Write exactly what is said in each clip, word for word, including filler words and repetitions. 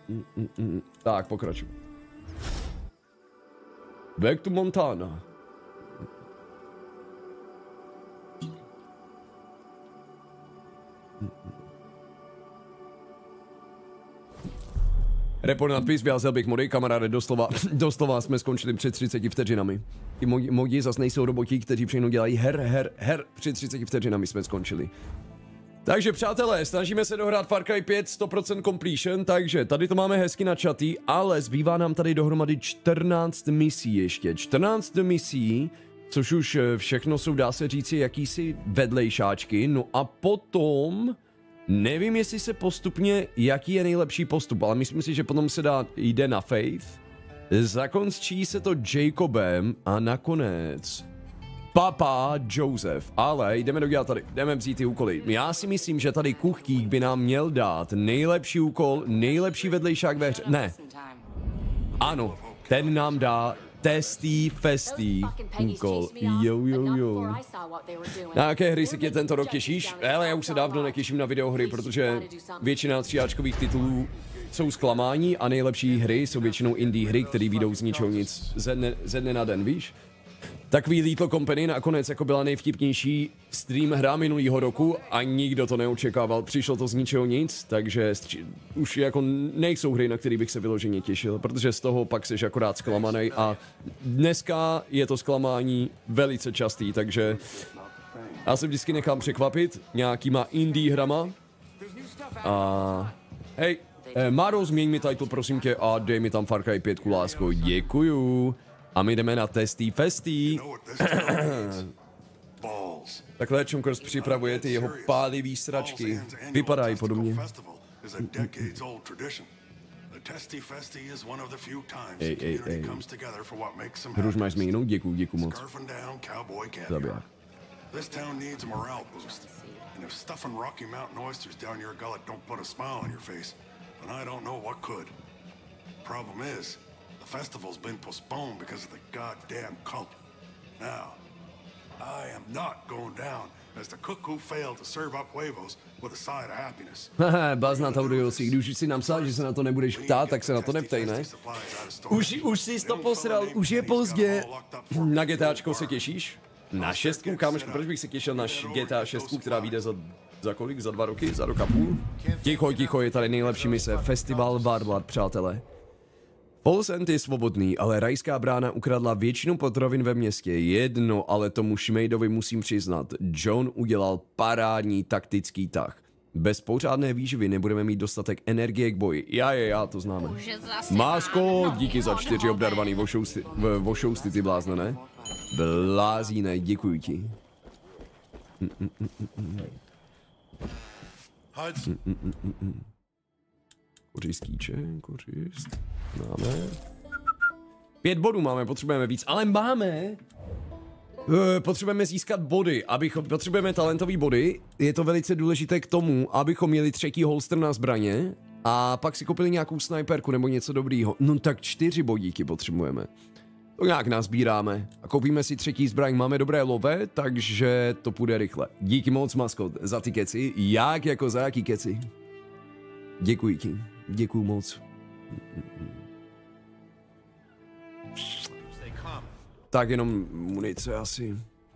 mm, mm, mm. Tak, pokračuj. Back to Montana. Report nadpis, vyházel bych mody, kamaráde, doslova, doslova jsme skončili před třiceti vteřinami. Ty modi, modi zas nejsou roboti, kteří všechno dělají her, her, her, před třiceti vteřinami jsme skončili. Takže přátelé, snažíme se dohrát Far Cry pět sto procent completion, takže tady to máme hezky načatý, ale zbývá nám tady dohromady čtrnáct misí ještě, čtrnáct misí, což už všechno jsou, dá se říci, jakýsi vedlejšáčky, no a potom... Nevím, jestli se postupně, jaký je nejlepší postup, ale myslím si, že potom se dá, jde na Faith, zakončí se to Jacobem a nakonec Papa Joseph, ale jdeme dodělat tady, jdeme vzít ty úkoly. Já si myslím, že tady Kuchtík by nám měl dát nejlepší úkol, nejlepší vedlejšák ve hře, ne, ano, ten nám dá Testy Festy úkol, jo jo jo. Na jaké hry se tě tento rok těšíš? Hele, já už se dávno netěším na videohry, protože většina tříáčkových titulů jsou zklamání a nejlepší hry jsou většinou indie hry, které vyjdou z ničeho nic ze dne, ze dne na den, víš? Takový Lethal Company nakonec jako byla nejvtipnější stream hra minulýho roku a nikdo to neočekával, přišlo to z ničeho nic, takže už jako nejsou hry, na které bych se vyloženě těšil, protože z toho pak seš akorát zklamanej a dneska je to zklamání velice častý, takže já se vždycky nechám překvapit nějakýma indie hrama a hej, eh, Máro, změň mi title prosím tě a dej mi tam Far Cry pět, lásko, děkuju. A my jdeme na Testy Festy. Takhle Chunkers připravuje ty jeho pálivý sračky. Vypadají podobně. Ej, ej, ej. Hru už máš změněnou? Děkuju, děkuju moc. Zabiják. This town needs a morale boost. And if stuffing Rocky Mountain oysters down your gullet don't put a smile on your face, then I don't know what could. Problem is, the festival's been postponed because of the goddamn cult. Now, I am not going down as the cook who failed to serve up huevos with a side of happiness. Haha, Bazna Tauriosi, když už si napsal, že se na to nebudeš ptát, tak se na to neptej, ne? Už, už jsi to posral, už je pozdě. Na GTAčko se těšíš? Na šestku, kámošku, proč bych se těšil na G T A šestku, která vyjde za, za kolik? Za dva roky? Za rok a půl? Ticho, ticho, je tady nejlepší mise. Festival Warlord, přátelé. Polsend je svobodný, ale rajská brána ukradla většinu potravin ve městě. Jedno, ale tomu Šmejdovi musím přiznat. John udělal parádní taktický tah. Bez pořádné výživy nebudeme mít dostatek energie k boji. Já je, já, to známe. Másko, díky za čtyři obdarvaný vošousty, vošousty, ty blázne, ne? Blázíne, děkuji ti. Mm, mm, mm, mm. Mm, mm, mm, mm. Kořistíče, kořist. Máme. Pět bodů máme, potřebujeme víc, ale máme. Uh, potřebujeme získat body, abychom, potřebujeme talentové body. Je to velice důležité k tomu, abychom měli třetí holster na zbraně a pak si koupili nějakou snajperku nebo něco dobrýho. No tak čtyři bodíky potřebujeme. To nějak nazbíráme a koupíme si třetí zbraň, máme dobré love, takže to půjde rychle. Díky moc, maskot, za ty keci. Jak jako za jaký keci? Děkuji ti, děkuju moc. Tak jenom munice asi.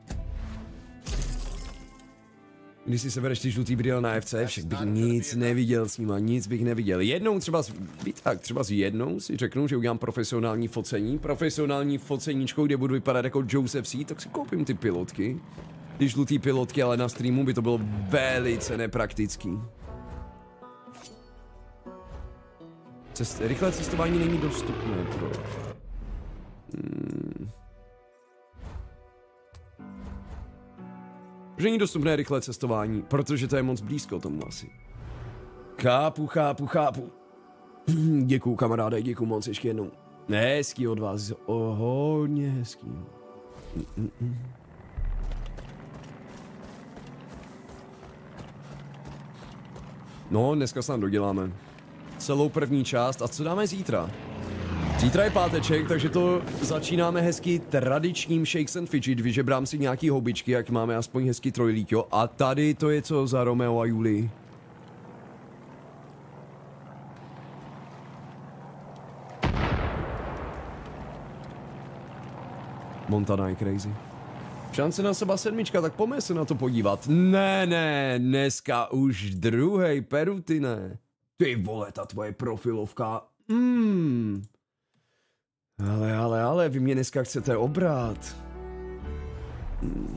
Když si sebereš ty žlutý brýle na F C, však bych nic neviděl s nima, nic bych neviděl. Jednou třeba, tak třeba s jednou si řeknu, že udělám profesionální focení, profesionální foceníčkou, kde budu vypadat jako Joseph C, tak si koupím ty pilotky. Ty žlutý pilotky, ale na streamu by to bylo velice nepraktický. Cest, rychlé cestování není dostupné, proč? Hmm. Že není dostupné rychlé cestování, protože to je moc blízko tomu asi. Chápu, chápu, chápu. Děkuju, kamaráde, děkuju moc ještě jednou. Hezký od vás, o, hodně hezký. Mm-mm. No, dneska snad doděláme celou první část. A co dáme zítra? Zítra je páteček, takže to začínáme hezky tradičním Shakes and Fidget. Vyžebrám si nějaký houbičky, jak máme aspoň hezky trojlíťo. A tady to je co za Romeo a Julii? Montana je crazy. Šance na seba sedmička, tak pojďme se na to podívat. Ne, ne, dneska už druhý Peruty, ne. Ty vole, ta tvoje profilovka. Mm. Ale, ale, ale, vy mě dneska chcete obrát. Mm.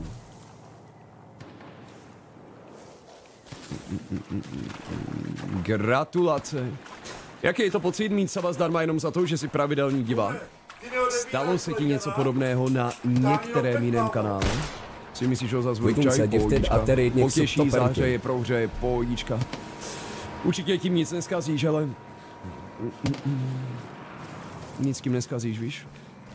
Gratulace. Jaký je to pocit mít saba zdarma jenom za to, že jsi pravidelný divák? Stalo se ti něco podobného na některém jiném kanále? Si myslíš, že ho zazvuj čaj, pohodička. Potěší, zahřeje, prohřeje, pohodička. Určitě tím nic neskazíš, ale... Nic tím neskazíš, víš?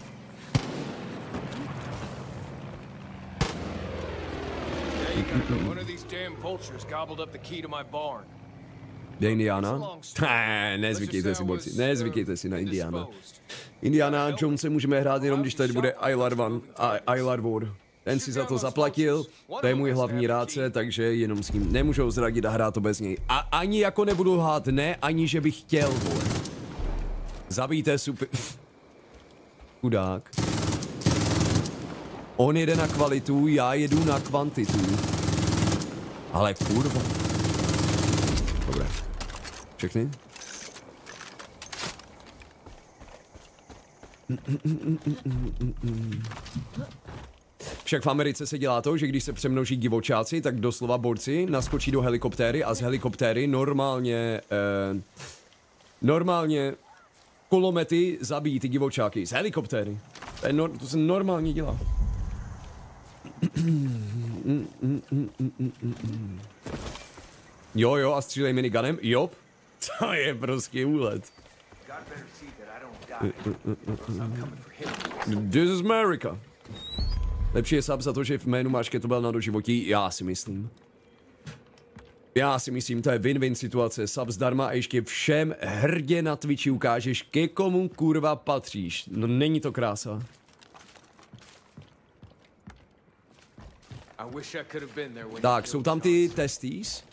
Je Indiana? Ne, nezvykejte si, borci, nezvykejte si na Indiana. Indiana Jonese můžeme hrát jenom, když tady bude Ilar Van, Ilar War. Ten si za to zaplatil, to je můj hlavní rádce, takže jenom s ním nemůžou zradit a hrát to bez něj. A ani jako nebudu lhát, ne, ani že bych chtěl, vole. Zabijte super... Chudák. On jede na kvalitu, já jedu na kvantitu. Ale kurva. Dobré. Všechny? Však v Americe se dělá to, že když se přemnoží divočáci, tak doslova borci naskočí do helikoptéry a z helikoptéry normálně... Eh, normálně kulomety zabijí ty divočáky. Z helikoptéry. To, je no, to se normálně dělá. Jo, jo, a střílej miniganem? Jo. To je prostě úlet. This is America. Lepší je sub za to, že v jménu máš kettlebell na doživotí, já si myslím. Já si myslím, to je win-win situace, sub zdarma a ještě všem hrdě na Twitchi ukážeš, ke komu kurva patříš. No není to krása. Tak, jsou tam ty testies.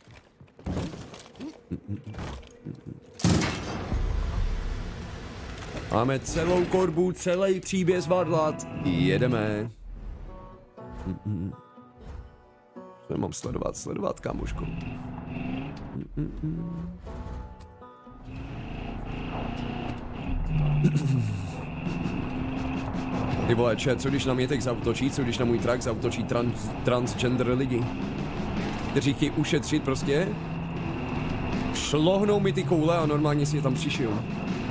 Máme celou korbu, celý příběh zvládlat. Jedeme. Co mám sledovat? Sledovat, kámoško. Ty vole, chat, co když na mě teď zautočí, co když na můj track zautočí trans, transgender lidi, kteří chtějí ušetřit prostě, šlohnou mi ty koule a normálně si je tam přišiju.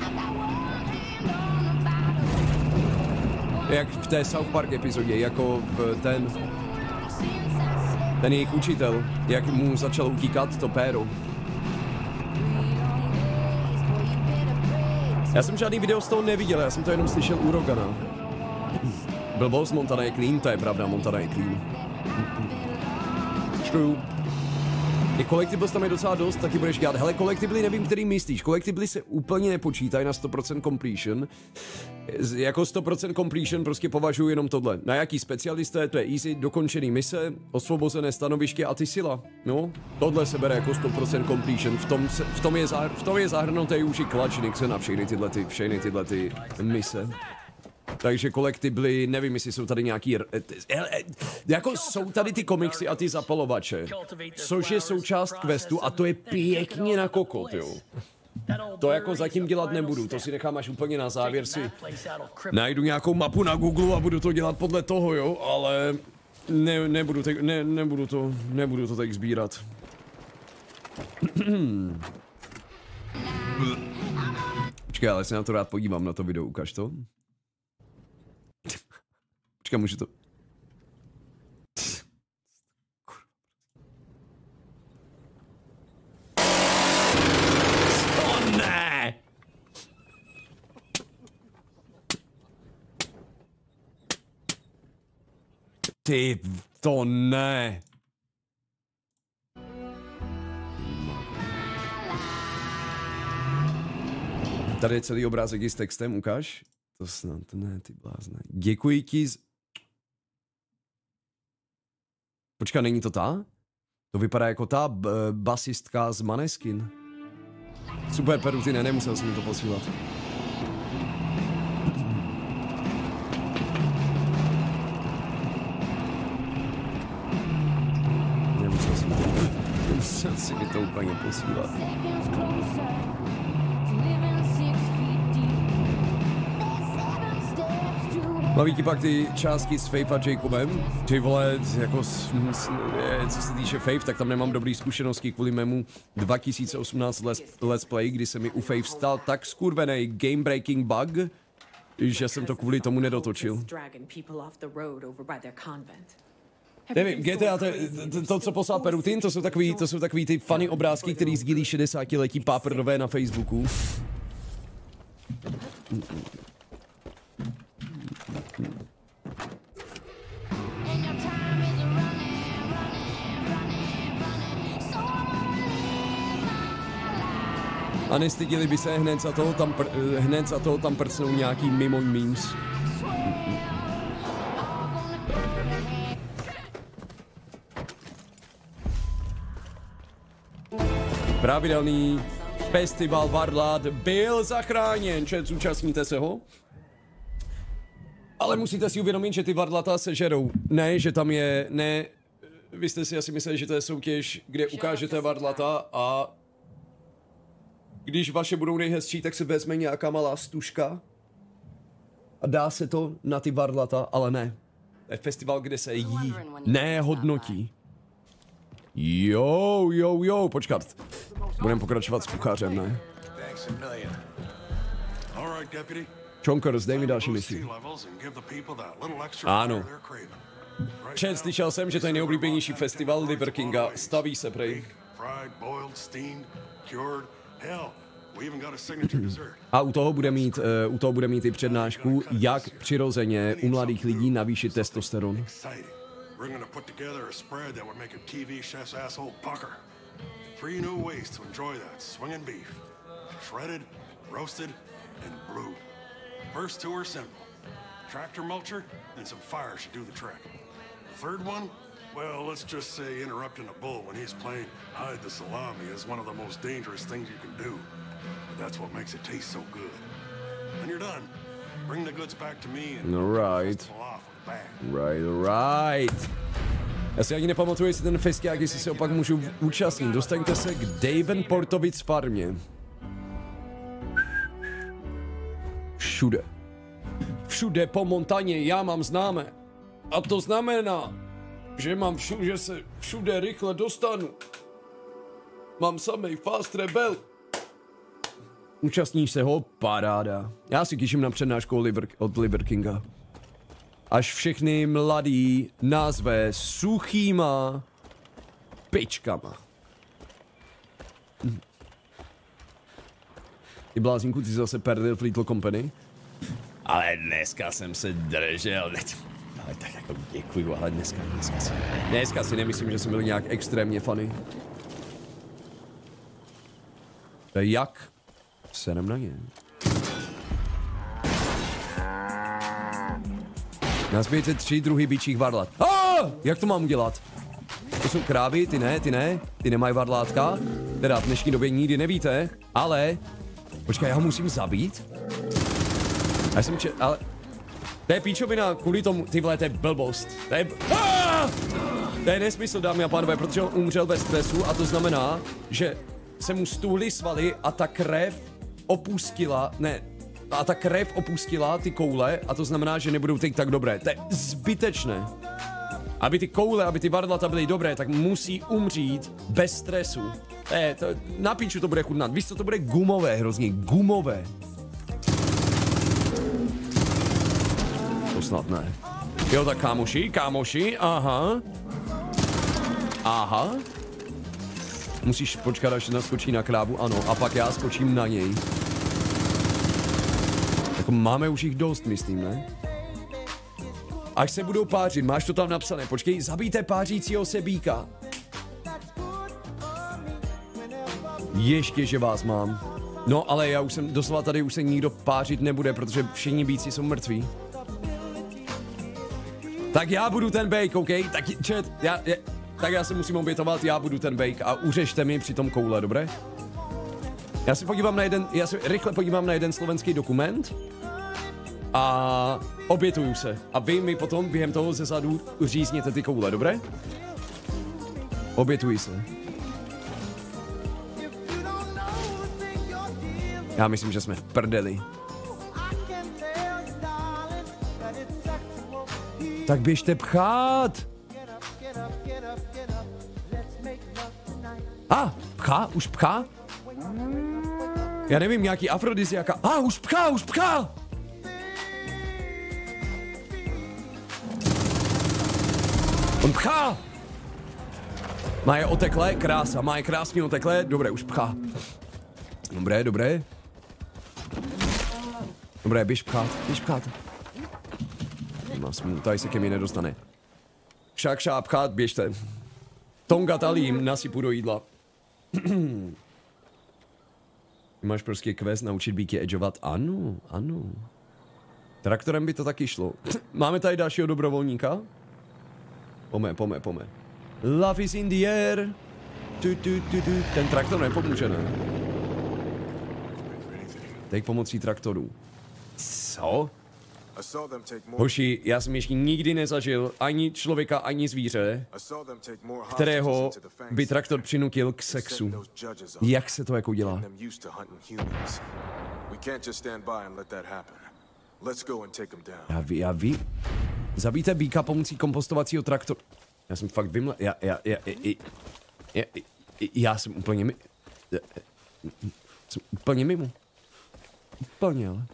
Jak v té South Park epizodě, jako v ten, ten jejich učitel, jak mu začal utíkat to péro. Já jsem žádný video z toho neviděl, já jsem to jenom slyšel u Rogana. Blbost, Montana je clean, to je pravda, Montana je clean. True. I collectibles tam je docela dost, taky budeš dělat. Hele, collectibly nevím, který myslíš. Collectibly se úplně nepočítají na sto procent completion. Jako sto procent completion prostě považuji jenom tohle. Na jaký specialisté, to je easy, dokončený mise, osvobozené stanoviště a ty sila. No, tohle se bere jako sto procent completion. V tom, se, v tom je, zahr, v tom je zahrnutý už i Clutch Nixon a všechny tyhle, ty, všechny tyhle ty mise. Takže kolektibly, nevím, jestli jsou tady nějaký... Jako jsou tady ty komiksy a ty zapalovače, což je součást questu a to je pěkně na kokot, jo. To jako zatím dělat nebudu, to si nechám až úplně na závěr, si najdu nějakou mapu na Google a budu to dělat podle toho, jo, ale ne, nebudu, te, ne, nebudu to, nebudu to teď sbírat. Počkej, ale se na to rád podívám, na to video, ukaž to. Počkej, můžu to... Co ne? Ty, to ne. Tady je celý obrázek i s textem, ukáž. To snad ne, ty blázne. Děkuji ti z... Počkej, není to ta? To vypadá jako ta basistka z Maneskin. Super, Peruty, ne, nemusel jsem mi to posílat. to úplně posílat. Baví ti pak ty částky s Faith a Jacobem? Ty vole, jako, s, s, co se týče Faith, tak tam nemám dobrý zkušenosti kvůli mému dva tisíce osmnáct let's, let's play, kdy se mi u Faith stal tak skurvený game breaking bug, že jsem to kvůli tomu nedotočil. Nevím, G T A, to, to, to co poslal Perutin, to jsou takový, to jsou takový ty funny obrázky, který sdílí šedesátiletí páprdové na Facebooku. A nestydili by se hned za toho tam, pr, hned za toho tam prcnou nějaký mimo memes. Pravidelný festival Varlát byl zachráněn, čet, zúčastníte se ho? Ale musíte si uvědomit, že ty varlata se žerou. Ne, že tam je, ne, vy jste si asi mysleli, že to je soutěž, kde ukážete varlata a když vaše budou nejhezčí, tak se vezme nějaká malá stužka a dá se to na ty varlata, ale ne. To je festival, kde se jí, ne hodnotí. Jo, jo, jo, počkat. Budeme pokračovat s kuchařem, ne? Chonkers, dej mi další misi. Ano. Čet, slyšel jsem, že to je nejoblíbenější festival Liver Kinga. Staví se, prej. A u toho bude mít, uh, u toho bude mít i přednášku, jak přirozeně u mladých lidí navýšit testosteron. We're gonna put together a spread that would make a T V chef's asshole pucker. Three new ways to enjoy that swinging beef. Shredded, roasted, and blue. First two are simple. Tractor mulcher and some fire should do the trick. The third one, well, let's just say interrupting a bull when he's playing hide the salami is one of the most dangerous things you can do. But that's what makes it taste so good. When you're done, bring the goods back to me and all right. Right, right. Já si ani nepamatuju, jestli ten festiák, jestli se opak můžu účastnit. Dostaňte se k Davenportovic farmě. Všude. Všude po montaně já mám známé. A to znamená, že mám všude, že se všude rychle dostanu. Mám samej fast rebel. Účastníš se ho? Paráda. Já si těším na přednášku od Liver Kinga. Až všechny mladý nazve suchýma pičkama. Hm. Ty blázínku, ty jsi zase perdel v Little Company? Ale dneska jsem se držel. Ale tak jako děkuju, ale dneska, dneska si, dneska si nemyslím, že jsem byl nějak extrémně funny. Jak? Serem na ně. Nazbijte tři druhy bičích varlat. Ah! Jak to mám udělat? To jsou krávy, ty ne, ty ne, ty nemají varlátka. Teda v dnešní době nikdy nevíte, ale... Počkej, já ho musím zabít? Já jsem če... ale... To je píčovina, kvůli tomu, ty vole, to je blbost. To je... Ah! To je nesmysl, dámy a pánové, protože on umřel bez stresu a to znamená, že se mu stuhly svaly a ta krev opustila, ne, a ta krev opustila ty koule a to znamená, že nebudou teď tak dobré. To je zbytečné. Aby ty koule, aby ty varlata byly dobré, tak musí umřít bez stresu. To je, to, na píču to bude chutnat. Víš co, to bude gumové hrozně, gumové. To snad ne. Jo, tak kámoši, kámoši, aha. Aha. Musíš počkat, až naskočí na krávu, ano, a pak já skočím na něj. Jako máme už jich dost, myslím, ne? Až se budou pářit, máš to tam napsané, počkej, zabijte pářícího se býka. Ještě, že vás mám. No, ale já už jsem, doslova tady už se nikdo pářit nebude, protože všichni býci jsou mrtví. Tak já budu ten bake, OK? Tak čet, já, já, tak já se musím obětovat, já budu ten bake a uřešte mi při tom koule, dobré? Já se podívám na jeden, já se rychle podívám na jeden slovenský dokument a obětuju se. A vy mi potom během toho ze zadu řízněte ty koule, dobré? Obětuji se. Já myslím, že jsme v prdeli. Tak běžte pchát. A, ah, pchá, už pchá? Já nevím, nějaký afrodiziaka. A, ah, už pchá, už pchá! On pchá! Má je oteklé, krása, má je krásně oteklé, dobré, už pchá. Dobré, dobré. Dobré, běž pchát, běž pchát. Má smůlu, tady se ke mně nedostane. Však šáp pchát, běžte. Tonga talím, nasypu do jídla. Máš prostě quest naučit býky edžovat? Ano, ano. Traktorem by to taky šlo. Máme tady dalšího dobrovolníka? Pome, pome, pome. Love is in the air. Tu, tu, tu, tu. Ten traktor nepomůže, ne? Teď pomocí traktorů. Co? Hoši, já jsem ještě nikdy nezažil ani člověka, ani zvíře, kterého by traktor přinutil k sexu. Jak se to jako dělá? Já ví, já ví. Zabijte býka pomocí kompostovacího traktoru. Já jsem fakt vymle... Já, já, já, já, já, já, já jsem úplně mi... Já, jsem úplně mimo. Úplně, ale...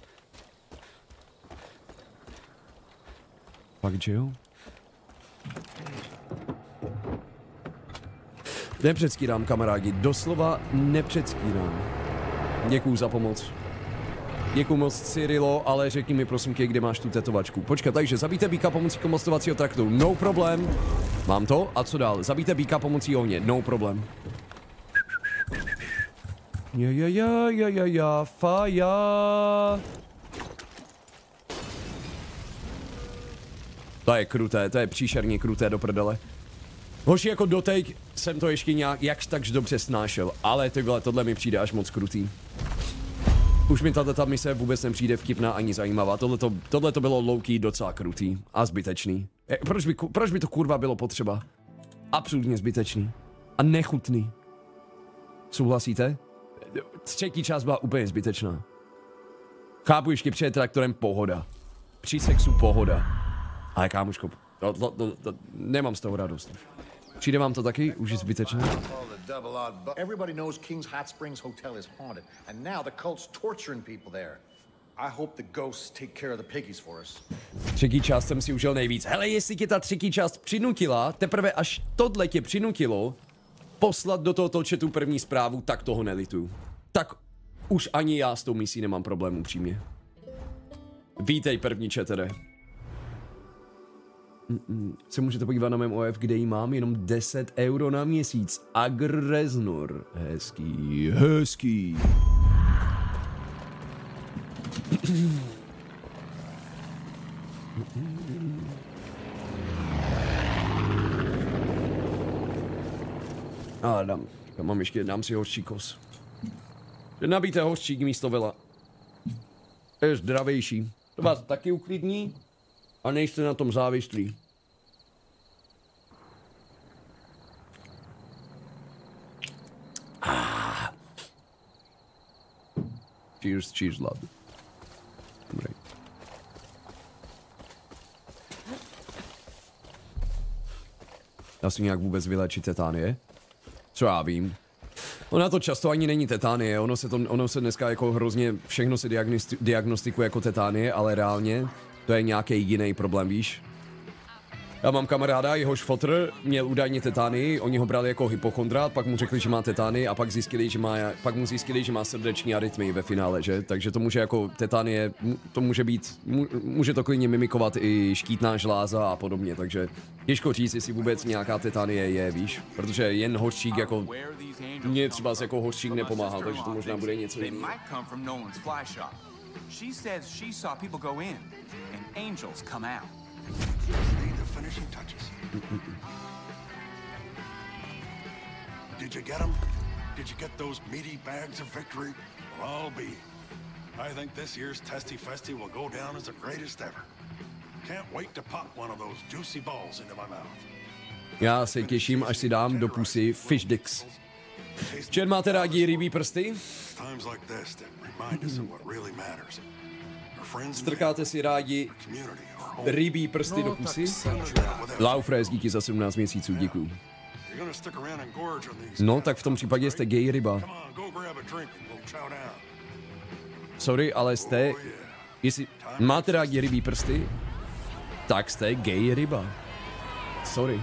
Fakt, že jo? Nepředskýrám, kamarádi. Doslova nepředskýrám. Děkuju za pomoc. Děkuju moc, Cyrilo, ale řekni mi prosím tě, kde máš tu tetovačku. Počkej, takže zabijte býka pomocí kompostovacího traktoru. No problém. Mám to? A co dál? Zabijte býka pomocí ohně. No problém. Ja, ja, ja, ja, ja, ja, faja. To je kruté, to je příšerně kruté do prdele. Hoši, jako doteď jsem to ještě nějak jakž takž dobře snášel, ale tyhle, tohle mi přijde až moc krutý. Už mi tato mise vůbec nepřijde vtipná ani zajímavá, tohleto, tohleto bylo low-key docela krutý a zbytečný. E, proč, by, proč by to kurva bylo potřeba? Absolutně zbytečný. A nechutný. Souhlasíte? Třetí část byla úplně zbytečná. Chápu, ještě před traktorem pohoda. Při sexu pohoda. Ale kámoško, to, to, to, to, nemám z toho radost. Přijde vám to taky už zbytečné? Everybody knows King's Hot Springs Hotel is haunted, and now the cult's torturing people there. I hope the ghosts take care of the piggies for us. Třetí část jsem si užil nejvíc. Hele, jestli tě ta třetí část přinutila, teprve až tohle tě přinutilo poslat do tohoto chatu první zprávu, tak toho nelituju. Tak už ani já s tou misí nemám problém, upřímně. Vítej první chatere. Mm-mm. Se můžete podívat na mém O F, kde jí mám jenom deset euro na měsíc. Agreznor. Hezký, hezký. A dám, já mám ještě, dám si hořčí kos. Nabíjte hořčík místo vela. Je zdravější. To vás taky uklidní a nejste na tom závislí. Ah. Cheers, cheers, love. Dobrý. Dá se nějak vůbec vylečit tetánie? Co já vím. Ona to často ani není tetánie, ono se, to, ono se dneska jako hrozně, všechno se diagnosti, diagnostikuje jako tetánie, ale reálně to je nějaký jiný problém, víš? Já mám kamaráda, jehož fotr měl údajně tetánii, oni ho brali jako hypochondrát, pak mu řekli, že má tetánii a pak zjistili, že má, pak mu zjistili, že má srdeční arytmii ve finále, že? Takže to může jako tetánie, to může být, může to klidně mimikovat i štítná žláza a podobně, takže těžko říct, jestli vůbec nějaká tetánie je, víš? Protože jen hořčík jako, mě třeba jako hořčík nepomáhal, takže to možná bude něco jiného. Finishing touches. Did you get them? Did you get those meaty bags of victory? Well, I'll be. I think this year's Testy Festy will go down as the greatest ever. Can't wait to pop one of those juicy balls into my mouth. Já se těším, až si dám do pusy fish dicks. Čet, máte rádi rybí prsty? Strkáte si rádi rybí prsty do pusy? Laufres, díky za sedmnáct měsíců, děkuju. No, tak v tom případě jste gay ryba. Sorry, ale jste... Jestli máte rádi rybí prsty, tak jste gay ryba. Sorry.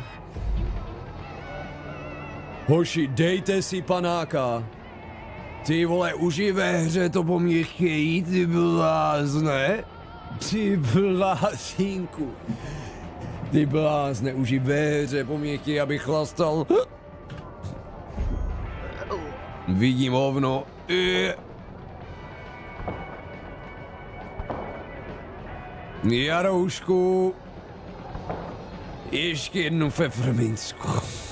Hoši, dejte si panáka. Ty vole, uži ve hře to po mně chtějí, ty blázne. Ty blázínku. Ty blázne, uži ve hře po mně chtějí, abych chlastal. Vidím hovno. Jaroušku. Ještě jednu pfefferminzku.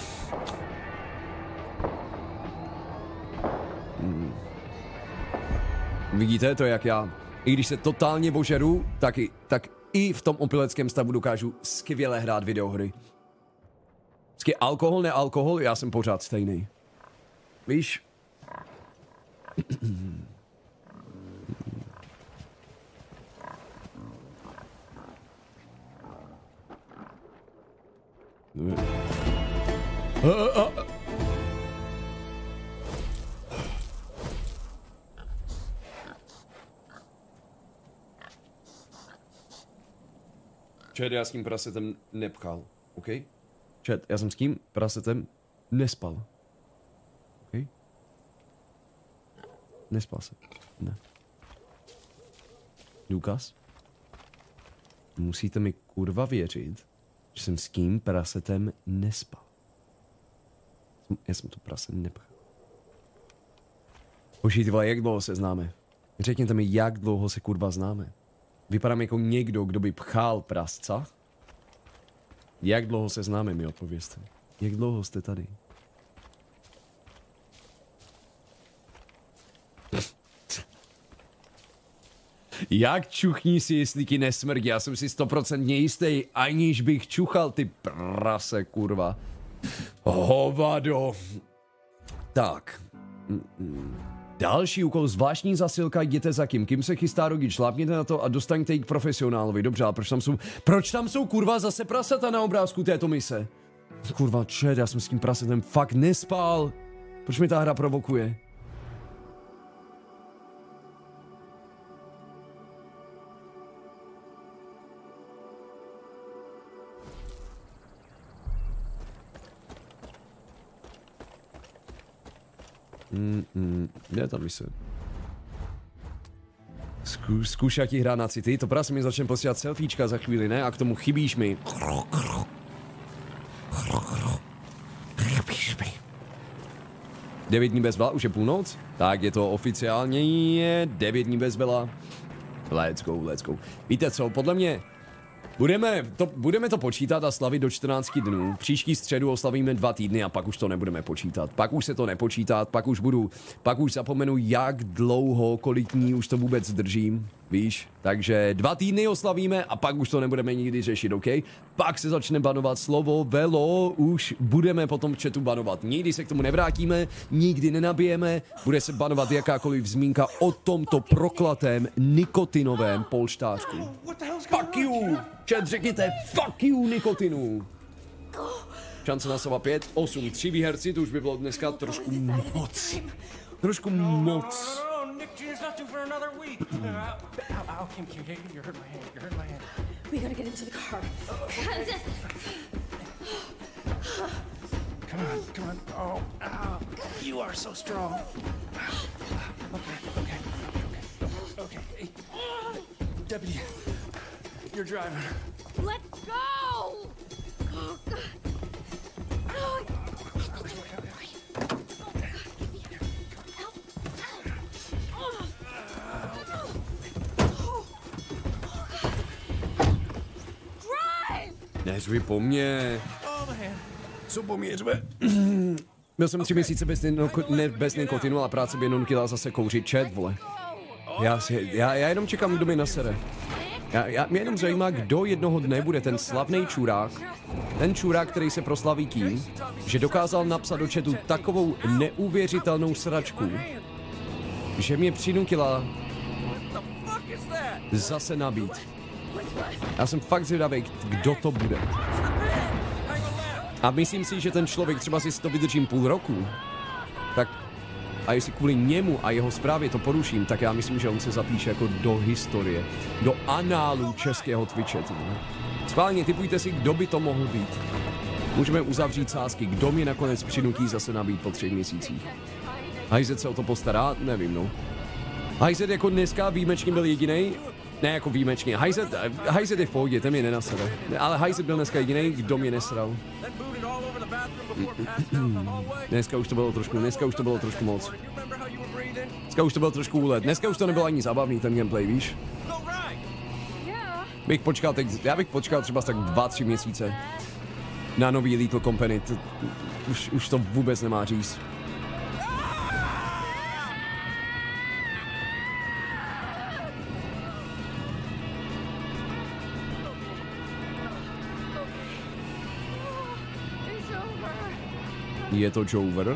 Hmm. Vidíte to, jak já, i když se totálně božeru, tak i, tak i v tom opileckém stavu dokážu skvěle hrát videohry. Vždycky alkohol, ne alkohol, já jsem pořád stejný. Víš? Čet, já s tím prasetem nepchal, OK? Čet, já jsem s tím prasetem nespal. OK? Nespal jsem. Ne. Důkaz? Musíte mi kurva věřit, že jsem s tím prasetem nespal. Já jsem to prase nepchal. Hoši, ty vole, jak dlouho se známe? Řekněte mi, jak dlouho se kurva známe. Vypadám jako někdo, kdo by pchal prasca. Jak dlouho se známe, mi odpovězte. Jak dlouho jste tady? Jak čuchní si, jestli ti nesmrdí? Já jsem si stoprocentně jistý, aniž bych čuchal, ty prase, kurva. Hovado. Tak. Další úkol, zvláštní zasilka, jděte za kým. Kým se chystá rodič, šlápněte na to a dostaňte ji k profesionálovi. Dobře, ale proč tam jsou, proč tam jsou kurva zase prasata na obrázku této mise? Kurva, čet, já jsem s tím prasetem fakt nespal. Proč mi ta hra provokuje? Mm, mm, kde tam mise? Zku, zkušatí hrát na city, to prase mi začne posílat selfiečka za chvíli, ne? A k tomu chybíš mi. Devět dní bez byla, už je půlnoc? Tak je to oficiálně devět dní bez byla. Let's go, let's go. Víte co, podle mě Budeme to, budeme to počítat a slavit do čtrnácti dnů. Příští středu oslavíme dva týdny a pak už to nebudeme počítat. Pak už se to nepočítá, pak už budu, pak už zapomenu, jak dlouho, kolik dní už to vůbec držím, víš? Takže dva týdny oslavíme a pak už to nebudeme nikdy řešit, OK? Pak se začne banovat slovo velo, už budeme potom v chatu banovat. Nikdy se k tomu nevrátíme, nikdy nenabijeme, bude se banovat jakákoliv zmínka o tomto proklatém nikotinovém polštářku. Fuck you! Chat, řekněte fuck you nikotinu. Šance na slova pět, osm, tři výherci, to už by bylo dneska trošku moc. Trošku moc. Come on, come on. Oh, ow. You are so strong. Okay, okay, okay, okay. Hey, Deputy, you're driving. Let's go! Oh, God. Oh. Neřvi po mně. Co po mě řve? Byl jsem tři měsíce bez, ne, bez nikotinu, ale práce by jenom chtěla zase kouřit, chat, vole. Já, si, já, já jenom čekám, kdo mi nasere. Já, já, mě jenom zajímá, kdo jednoho dne bude ten slavný čurák, ten čurák, který se proslaví tím, že dokázal napsat do chatu takovou neuvěřitelnou sračku, že mě přinutila zase nabít. Já jsem fakt zvědavý, kdo to bude. A myslím si, že ten člověk, třeba si to vydržím půl roku, tak a jestli kvůli němu a jeho zprávě to poruším, tak já myslím, že on se zapíše jako do historie, do análu českého Twitche. Schválně tipujte si, kdo by to mohl být. Můžeme uzavřít sázky, kdo mě nakonec přinutí zase nabít po třech měsících. Hajzet se o to postará? Nevím, no. Hajzet jako dneska výjimečně byl jediný. Ne jako výjimečně. Hajzet, Hajzet je v pohodě, ten mě nenasral. Ale Hajzet byl dneska jediný, kdo mě nesral. Dneska už to bylo trošku, dneska už to bylo trošku moc. Dneska už to bylo trošku úlet. Dneska už to nebylo ani zábavný ten gameplay, víš? Bych počkal teď, já bych počkal třeba tak dva, tři měsíce na nový Lethal Company. To, už, už to vůbec nemá říct. Je to Jover?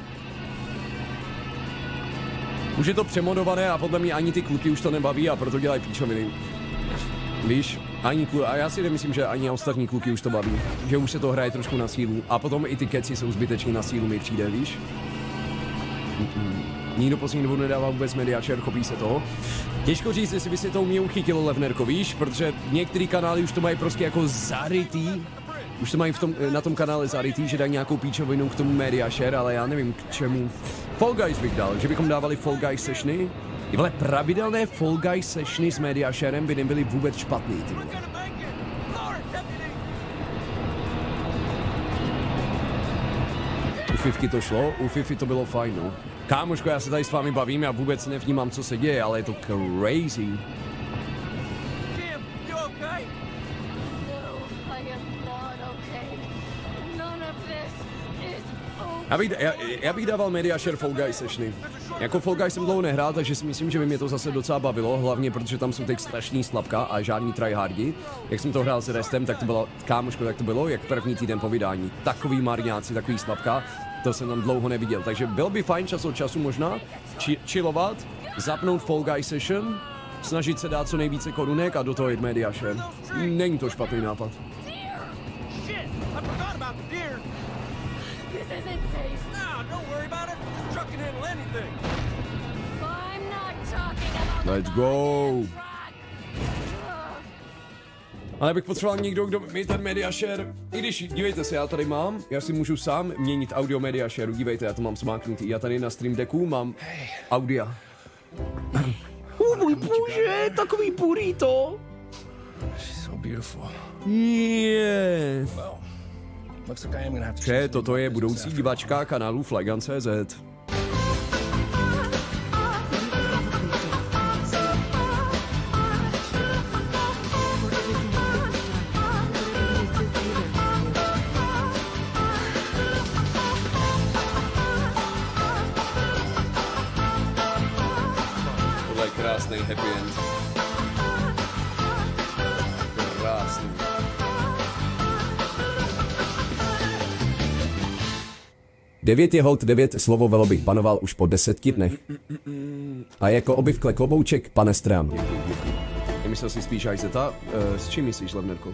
Už je to přemodované a podle mě ani ty kluky už to nebaví a proto dělají píčoviny. Víš, ani kluky, a já si nemyslím, že ani ostatní kluky už to baví. Že už se to hraje trošku na sílu a potom i ty keci jsou zbytečně na sílu, mi přijde, víš? Mm-mm. Nikdo poslední dobu nedává vůbec media share, chopí se toho. Těžko říct, jestli by si to uměl uchytilo, Levnerko, víš? Protože některé kanály už to mají prostě jako zarytý. Už to mají v tom, na tom kanále zarytý, že dají nějakou píčovinu k tomu media share, ale já nevím k čemu. Fall Guys bych dal, že bychom dávali Fall Guys sessiony. I vole, pravidelné Fall Guys sessiony s media sharem by nebyly vůbec špatný, ty vole. U Fifky to šlo, u Fifi to bylo fajn, no. Kámoško, já se tady s vámi bavím, já vůbec nevnímám, co se děje, ale je to crazy. Já bych, já, já bych dával media share Fall Guys sessiony. Jako Fall Guys jsem dlouho nehrál, takže si myslím, že by mě to zase docela bavilo, hlavně protože tam jsou teď strašný slabka a žádný tryhardi. Jak jsem to hrál s Restem, tak to bylo, kámoško, tak to bylo, jak první týden po vydání. Takový marňáci, takový slabka, to jsem tam dlouho neviděl, takže bylo by fajn čas od času možná či, chillovat, zapnout Fall Guys session, snažit se dát co nejvíce korunek a do toho jít media share. Není to špatný nápad. This isn't safe. No, don't worry about it. This truck can handle anything. I'm not talking about Let's go. Ale bych potřeboval někdo, kdo mi ten media share, i když, dívejte se, já tady mám, já si můžu sám měnit audio media share, dívejte, já to mám smáknutý, já tady na Stream Decku mám audia. Oh můj bože, takový burrito. So beautiful. Yeah. Well, looks like I am gonna have to. Že toto je budoucí diváčka kanálu Flagan tečka cé zet. Tohle je krásný happy end. Krásný. Devět je hold devět, slovo velo bych panoval už po deseti dnech. A jako obvykle klobouček, pane Strám. Děkuji, děkuji. Já myslel si spíš Ajzeta. Uh, s čím myslíš, Levnerko?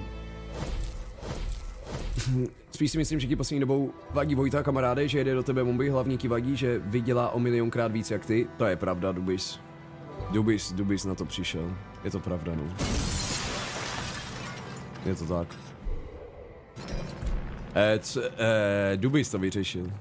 Spíš si myslím, že ti poslední dobou vadí Vojta, kamaráde, že jede do tebe bomby, hlavně ti vadí, že vydělá o milionkrát víc jak ty. To je pravda, Dubis. Dubis, Dubis na to přišel. Je to pravda, no. Je to tak. Eh, c, eh, Dubis to vyřešil.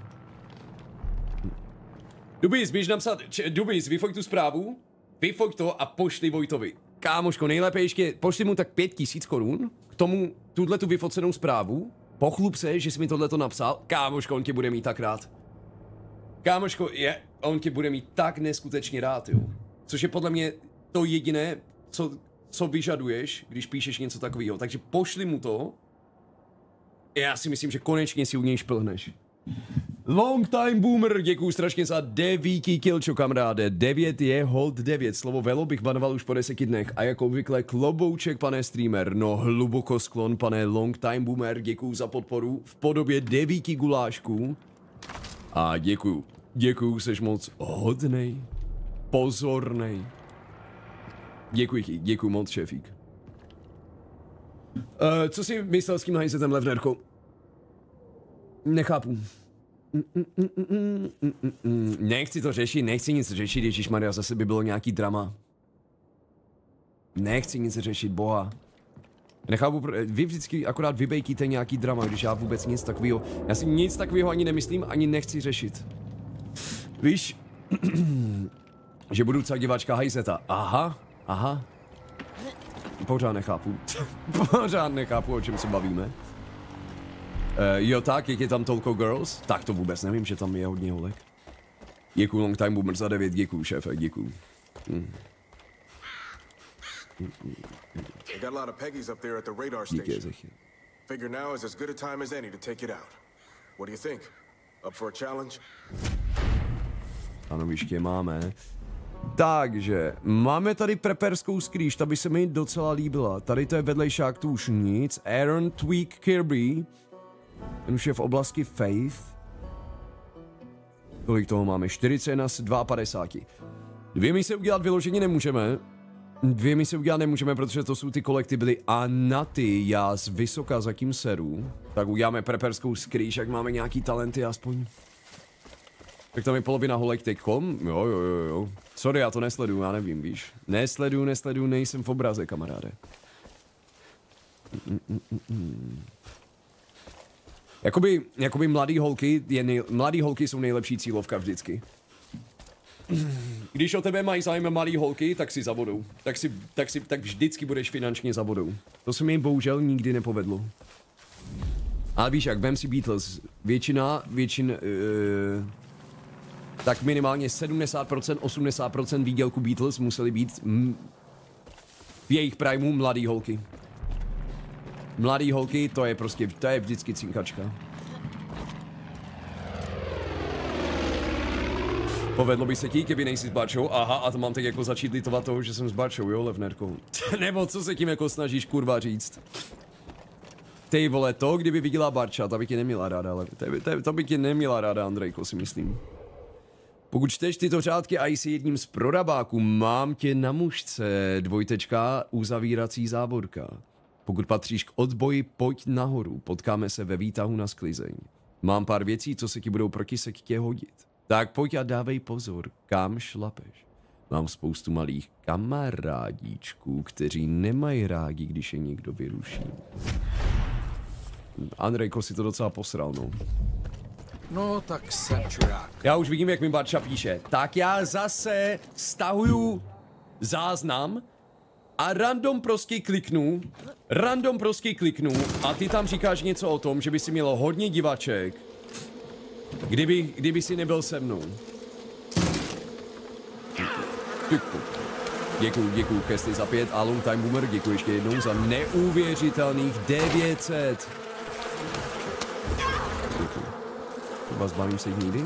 Dubis, běž napsat, č, Dubis, vyfojk tu zprávu, vyfojk to a pošli Vojtovi. Kámoško, nejlépe ještě, pošli mu tak pět tisíc korun, k tomu tuhle tu vyfocenou zprávu, pochlup se, že jsi mi tohleto napsal, kámoško, on tě bude mít tak rád. Kámoško, je, on tě bude mít tak neskutečně rád, jo. Což je podle mě to jediné, co, co vyžaduješ, když píšeš něco takového, takže pošli mu to. Já si myslím, že konečně si u něj šplhneš. Long time boomer, děkuju strašně za devíti kilčo, kamaráde. Devět je hold devět. Slovo velo bych banoval už po deseti dnech. A jako obvykle klobouček, pane streamer. No hluboko sklon, pane long time boomer. Děkuju za podporu v podobě devíti gulášků. A děkuju. Děkuju, seš moc hodnej. Pozornej. Děkuji ti, děkuju moc, šéfík. Uh, co jsi myslel s tím hajzetem, Levnerko? Nechápu. Mm, mm, mm, mm, mm, mm, mm. Nechci to řešit, nechci nic řešit, ježišmarja, zase by bylo nějaký drama. Nechci nic řešit, boha. Nechápu, vy vždycky akorát vybejkíte nějaký drama, když já vůbec nic takového, já si nic takového ani nemyslím, ani nechci řešit. Víš, že budu celá diváčka hajzeta. Aha, aha. Pořád nechápu. Pořád nechápu, o čem se bavíme. Uh, jo tak, jak je tam tolko girls? Tak to vůbec nevím, že tam je hodně holek. Děkuju long time boomer za devět, děkuju šéfe, děkuju. Hmm. They got a lot of Peggies up there at the radar station. Figure now is as good a time as any to take it out. What do you think? Up for a challenge? Stanoviště máme. Takže, máme tady preperskou skrýž, ta by se mi docela líbila. Tady to je vedlejšák, tu už nic. Aaron Tweak Kirby. Ten už je v oblasti Faith. Kolik toho máme? čtyřicet na padesát dva. Dvě mise udělat vyloženě nemůžeme. Dvě mise udělat nemůžeme, protože to jsou ty kolektibly a na ty já z vysoka zatím seru. Tak uděláme preperskou skrýž, jak máme nějaký talenty aspoň. Tak tam je polovina holek teďkom. Jo, jo, jo, jo. Sorry, já to nesleduju, já nevím, víš. Nesleduju, nesleduju, nejsem v obraze, kamaráde. Mm, mm, mm, mm. Jakoby, jakoby mladý holky, je nej, mladý holky jsou nejlepší cílovka vždycky. Když o tebe mají zájem malý holky, tak si zavodou. Tak, si, tak, si, tak vždycky budeš finančně zavodou. To se mi bohužel nikdy nepovedlo. Ale víš jak, vem si Beatles. Většina, většin... Uh, tak minimálně sedmdesát procent, osmdesát procent výdělku Beatles museli být m, v jejich primu mladý holky. Mladý holky, to je prostě, to je vždycky cinkačka. Povedlo by se ti, kdyby nejsi s Barčou, aha, a to mám tak jako začít litovat toho, že jsem s Barčou, jo, Levnerkou. Nebo co se tím jako snažíš kurva říct? Ty vole, to, kdyby viděla Barča, to by tě neměla ráda, ale to, to, to by tě neměla ráda, Andrejko, si myslím. Pokud čteš tyto řádky a jsi jedním z prodabáků, mám tě na mužce, dvojtečka, uzavírací závorka. Pokud patříš k odboji, pojď nahoru, potkáme se ve výtahu na sklizeň. Mám pár věcí, co se ti budou proti sektě hodit. Tak pojď a dávej pozor, kam šlapeš. Mám spoustu malých kamarádíčků, kteří nemají rádi, když je někdo vyruší. Andrejko si to docela posral, no. No, tak jsem čurák. Já už vidím, jak mi Barča píše. Tak já zase stahuju záznam a random prostě kliknu, random prostě kliknu a ty tam říkáš něco o tom, že by si mělo hodně divaček, kdyby, kdyby si nebyl se mnou. Děkuju, děkuju, Kesty za pět a long time boomer, děkuji ještě jednou za neuvěřitelných devět set. Děkuju. Třeba zbavím se jich nikdy.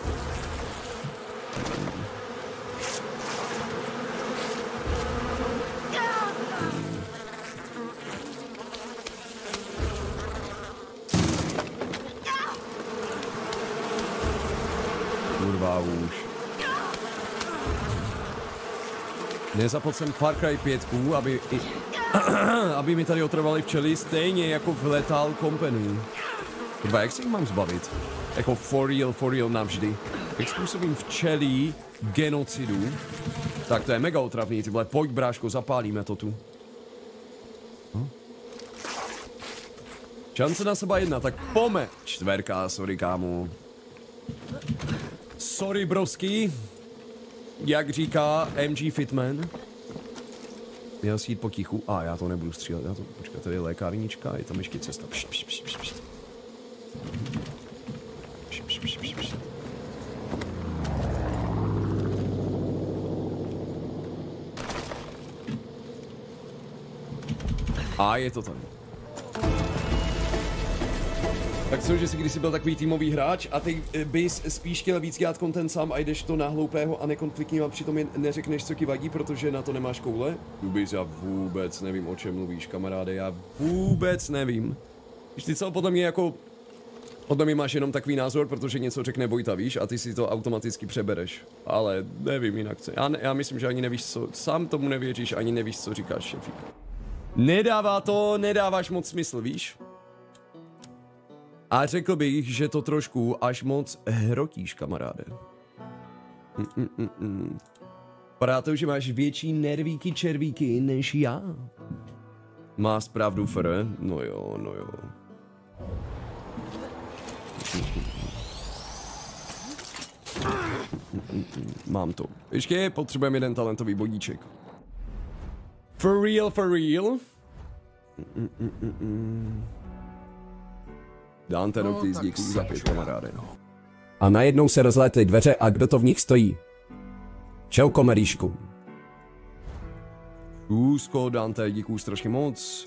Kurva už. Nezapl jsem Far Cry pět, aby, i, aby mi tady otrovali včely stejně jako v Lethal Company. Kurva, jak si jich mám zbavit? Jako for real, for real navždy. Jak způsobím včelí genocidu? Tak to je mega otravný, ty vole, pojď bráško, zapálíme to tu. Hm? Šance na seba jedna, tak pome. Čtverka, sorry kámo. Sorry brosky. Jak říká M G Fitman. Měl si jít potichu. A ah, já to nebudu střílet, já to, počkat, tady je lékárnička, je tam ještě cesta. Pš, pš, pš, pš, pš. Pš, pš, pš, pš, pš. A je to tam. Tak co, že jsi kdysi byl takový týmový hráč a ty bys spíš chtěl víc dělat content sám a jdeš to na hloupého a nekonfliktního a přitom jen neřekneš, co ti vadí, protože na to nemáš koule? Dubis, já vůbec nevím, o čem mluvíš, kamaráde, já vůbec nevím. Víš ty co, podle mě jako... Podle mě máš jenom takový názor, protože něco řekne Vojta, víš, a ty si to automaticky přebereš. Ale nevím jinak co. Já, ne, já myslím, že ani nevíš co, sám tomu nevěříš, ani nevíš, co říkáš, šefík. Nedává to, nedáváš moc smysl, víš? A řekl bych, že to trošku až moc hrotíš, kamaráde. Mm, mm, mm, mm. Vypadá to, že máš větší nervíky červíky než já. Máš pravdu, Fere? No jo, no jo. Mám to. Ještě potřebujeme jeden talentový bodíček. For real, for real. Dante Noctis, díky za pět, kamaráde. A najednou se rozlétly dveře a kdo to v nich stojí? Čau, komeríšku. Úzko, Dante, díky strašně moc.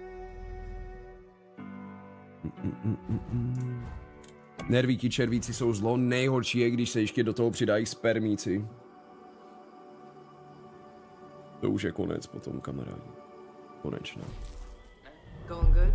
Nervíky červíci jsou zlo, nejhorší je, když se ještě do toho přidají spermíci. To už je konec potom, kamarádi. Konečně. Going good?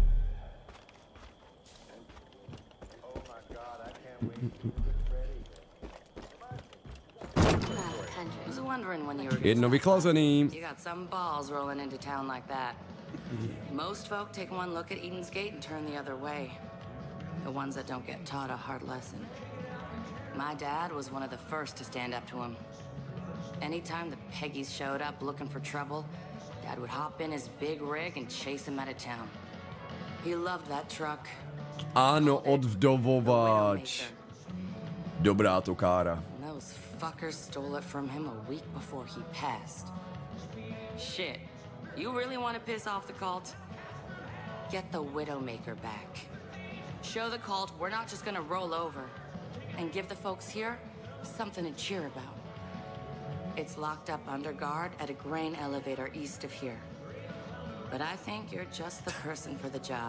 Jedno vychlazený. You got some balls rolling into town like that. Most folk take one look at Eden's Gate and turn the other way. The ones that don't get taught a hard lesson. My dad was one of the first to stand up to him. Anytime the Peggies showed up looking for trouble, Dad would hop in his big rig and chase him out of town. He loved that truck. Ano, odvdovovač. Dobrá to kára. Those fuckers stole it from him a week before he passed. Shit. You really want to piss off the cult? Get the Widowmaker back. Show the cult we're not just gonna roll over. And give the folks here something to cheer about. It's locked up under guard at a grain elevator east of here. But I think you're just the person for the job.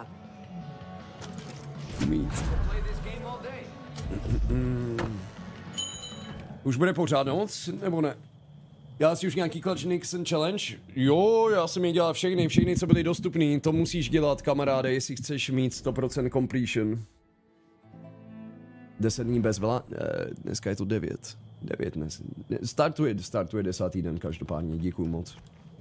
Už bude pořád noc, nebo ne? Já si už nějaký Clutch Nixon Challenge? Jo, já jsem je dělal všechny, všechny, co byly dostupný. To musíš dělat, kamaráde, jestli chceš mít sto procent completion. deset dní bez vela? Eh, dneska je to devět. devět dnes. Startuje, startuje desátý den, každopádně, děkuju moc.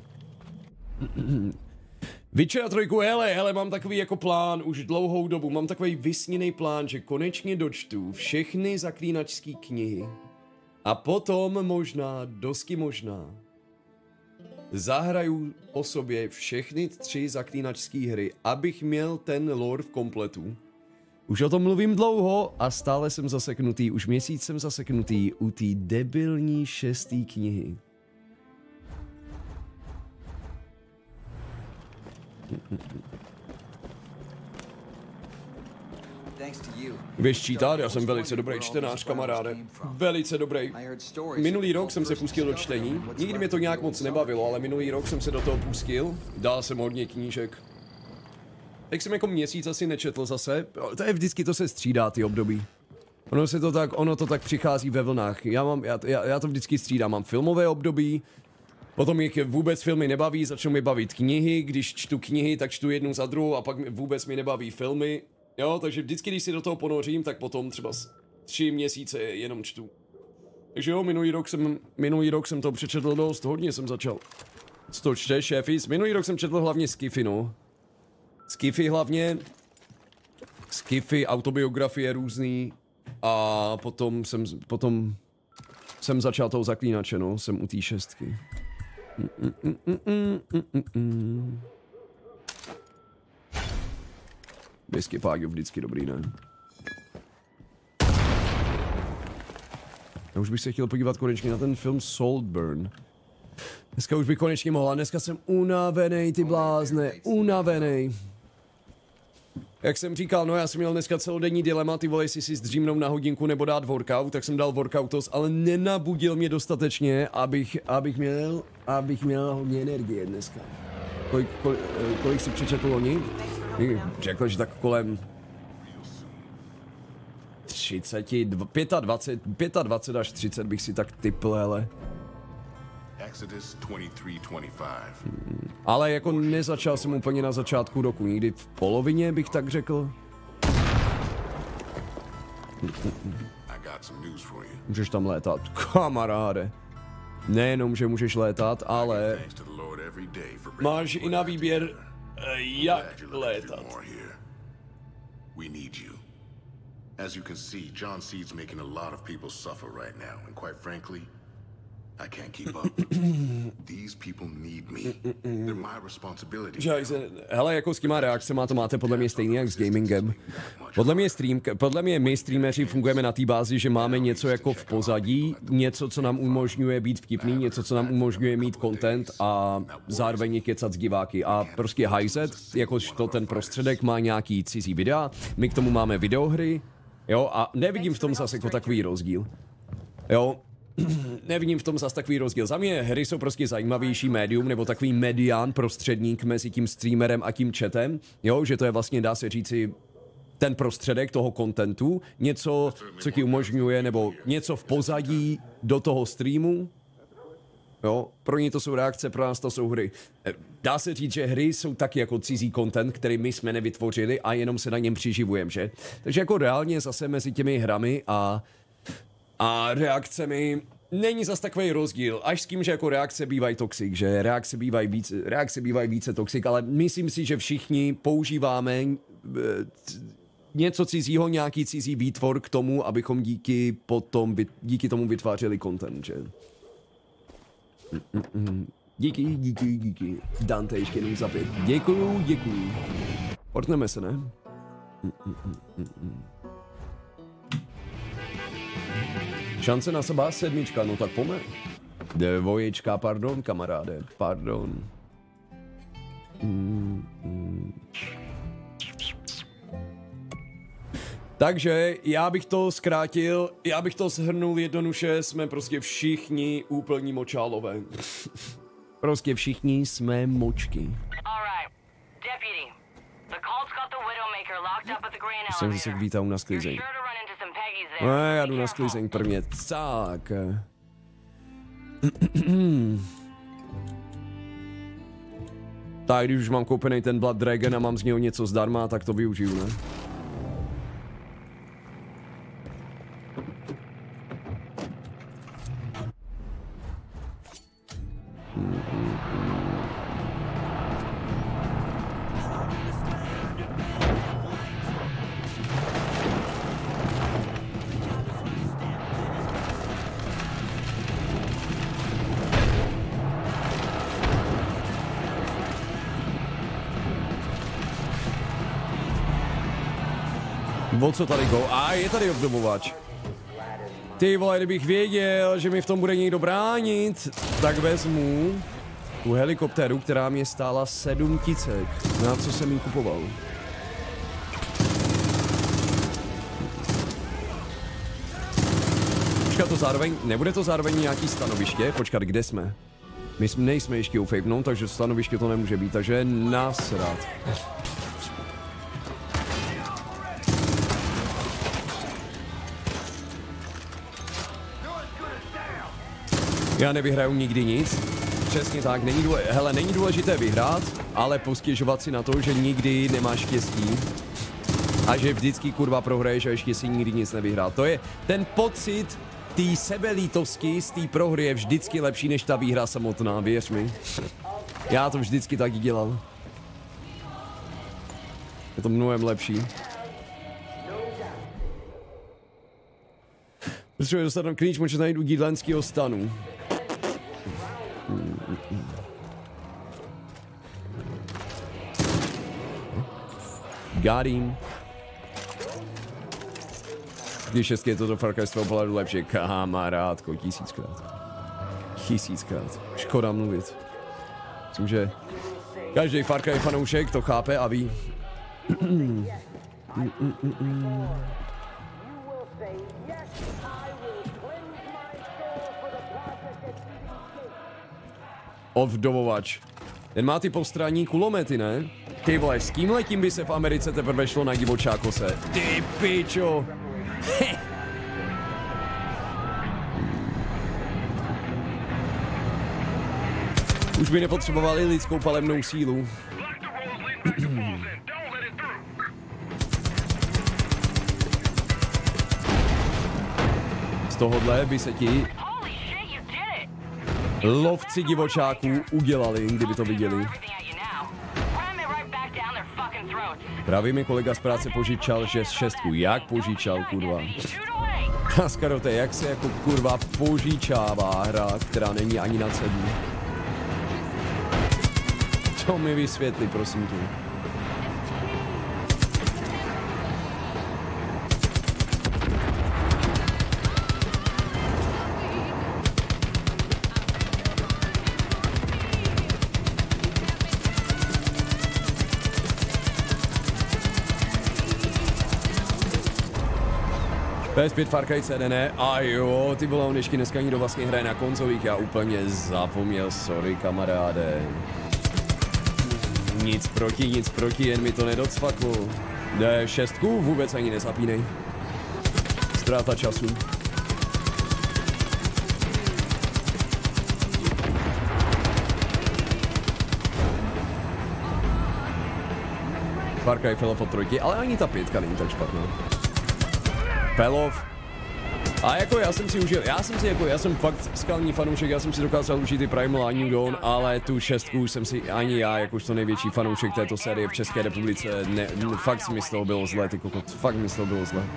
Witcher trojku, hele, hele, mám takový jako plán už dlouhou dobu, mám takový vysněný plán, že konečně dočtu všechny zaklínačské knihy a potom možná, dosky možná, zahraju o sobě všechny tři zaklínačské hry, abych měl ten lore v kompletu. Už o tom mluvím dlouho a stále jsem zaseknutý, už měsíc jsem zaseknutý u té debilní šestý knihy. Víš čítat? Já jsem velice dobrý čtenář, kamaráde. Velice dobrý. Minulý rok jsem se pustil do čtení. Nikdy mě to nějak moc nebavilo, ale minulý rok jsem se do toho pustil. Dal jsem hodně knížek. Tak jsem jako měsíc asi nečetl zase. To je vždycky, to se střídá ty období. Ono se to tak, ono to tak přichází ve vlnách. Já mám, já, já, já to vždycky střídám. Mám filmové období. Potom mě vůbec filmy nebaví, začnou mi bavit knihy, když čtu knihy, tak čtu jednu za druhou a pak vůbec mi nebaví filmy. Jo, takže vždycky, když si do toho ponořím, tak potom třeba tři měsíce jenom čtu. Takže jo, minulý rok jsem, minulý rok jsem to přečetl dost, hodně jsem začal. Co to čteš, šéfis? Minulý rok jsem četl hlavně sci-fi, no. Sci-fi hlavně, sci-fi, autobiografie různý a potom jsem, potom jsem začal toho zaklínače, no, jsem u té šestky. Mm, mm, mm, mm, mm, mm. Whisky páďo vždycky dobrý, ne? Já už bych se chtěl podívat konečně na ten film Saltburn. Dneska už bych konečně mohla, dneska jsem unavený, ty blázne, unavený. Jak jsem říkal, no já jsem měl dneska celodenní dilema, ty vole, jestli si zdřímnout na hodinku nebo dát workout, tak jsem dal workoutos, ale nenabudil mě dostatečně, abych, abych měl, abych měl hodně energie dneska. Kolik, kolik, kolik si přečetl loni? Řekl, že tak kolem třicet, dvacet pět, dvacet pět až třicet bych si tak typl, hele. Exodus twenty-three twenty-five. Hmm. Ale jako nezačal jsem úplně na začátku roku, někdy v polovině bych tak řekl. Můžeš tam létat, kamaráde. Nejenom, že můžeš létat, ale máš i na výběr, jak létat. We need you. As you can see, John Seed's making a lot of people suffer right now, and quite frankly, I can't keep up. These people need me. They're my responsibility. Hele, jako s těma reakcema to máte podle mě stejný jak s gamingem. Podle mě, stream, podle mě my streameři fungujeme na té bázi, že máme něco jako v pozadí, něco, co nám umožňuje být vtipný, něco, co nám umožňuje mít content a zároveň kecat s diváky. A prostě Hajzet, jakož to ten prostředek, má nějaký cizí videa, my k tomu máme videohry, jo, a nevidím v tom zase jako takový rozdíl. Jo. Nevidím v tom zas takový rozdíl. Za mě hry jsou prostě zajímavější médium, nebo takový medián, prostředník mezi tím streamerem a tím chatem, jo, že to je vlastně, dá se říci, ten prostředek toho kontentu, něco, co ti umožňuje, nebo něco v pozadí do toho streamu, jo, pro ně to jsou reakce, pro nás to jsou hry. Dá se říct, že hry jsou taky jako cizí content, který my jsme nevytvořili a jenom se na něm přiživujeme, že? Takže jako reálně zase mezi těmi hrami a A reakcemi není zas takový rozdíl, až s tím, že jako reakce bývají toxik, že reakce bývají více, reakce bývají více toxik, ale myslím si, že všichni používáme něco cizího, nějaký cizí výtvor k tomu, abychom díky, potom, díky tomu vytvářeli content, že? Díky, díky, díky. Dante ještě jenom za pět. Děkuju, děkuju. Portneme se, ne? Šance na seba sedmička, no tak pome. Dvojička, pardon, kamaráde, pardon. Mm, mm. Takže já bych to zkrátil, já bych to shrnul jednoduše, jsme prostě všichni úplní močálové. Prostě všichni jsme močky. Jsem se vítám na sklizeň. No, já jdu na sklizeň prvně. Tak. Tak, když už mám koupený ten Blood Dragon a mám z něho něco zdarma, tak to využiju, ne? O co tady go? A je tady obdobovač. Ty vole, kdybych věděl, že mi v tom bude někdo bránit, tak vezmu tu helikoptéru, která mě stála sedm ticek. Na co jsem jí kupoval? Počkat, to zároveň, nebude to zároveň nějaký stanoviště? Počkat, kde jsme? My jsme, nejsme ještě u Fapenu, takže stanoviště to nemůže být, takže nasrat. Já nevyhraju nikdy nic. Přesně tak, není důležité, hele, není důležité vyhrát, ale postěžovat si na to, že nikdy nemáš štěstí a že vždycky kurva prohraješ a ještě si nikdy nic nevyhrát. To je ten pocit té sebelítosti z té prohry je vždycky lepší než ta výhra samotná, věř mi. Já to vždycky taky dělal. Je to mnohem lepší. Potřebuji dostat na klíč, můžu najít u Gidlenského stanu. Got him. Když šestky je to do Far Cry z toho pohledu lepší, kamarádko, tisíckrát. Tisíckrát. Škoda mluvit. Myslím, že každý Far Cry fanoušek to chápe a ví. Ovdovovač. Ten má ty postranní kulomety, ne? Ty vole, s kým letím by se v Americe teprve šlo na divočákose? Ty pičo! Už by nepotřebovali lidskou palebnou sílu. Z tohohle by se ti lovci divočáků udělali, kdyby to viděli. Právě mi kolega z práce požičal, že z šestku. Jak požičal, kurva? Kaskarote, jak se jako kurva požičává hra, která není ani na cedu? To mi vysvětli, prosím tě. P S pět Far Cry C D, ne? A jo, ty vole, on ještě dneska nikdo vlastně hraje na konzolích, já úplně zapomněl, sorry kamaráde. Nic proti, nic proti, jen mi to nedocvaklo. Ne, šestku vůbec ani nezapínej. Ztráta času. Far Cry Felov od trojky, ale ani ta pětka není tak špatná. Felov. A jako já jsem si užil, já jsem si jako, já jsem fakt skalní fanoušek, já jsem si dokázal užít i Primal a New Dawn, ale tu šestku už jsem si, ani já, jakožto největší fanoušek této série v České republice, ne, ne, fakt mi z toho bylo zle, ty kokot, fakt mi z toho bylo zle.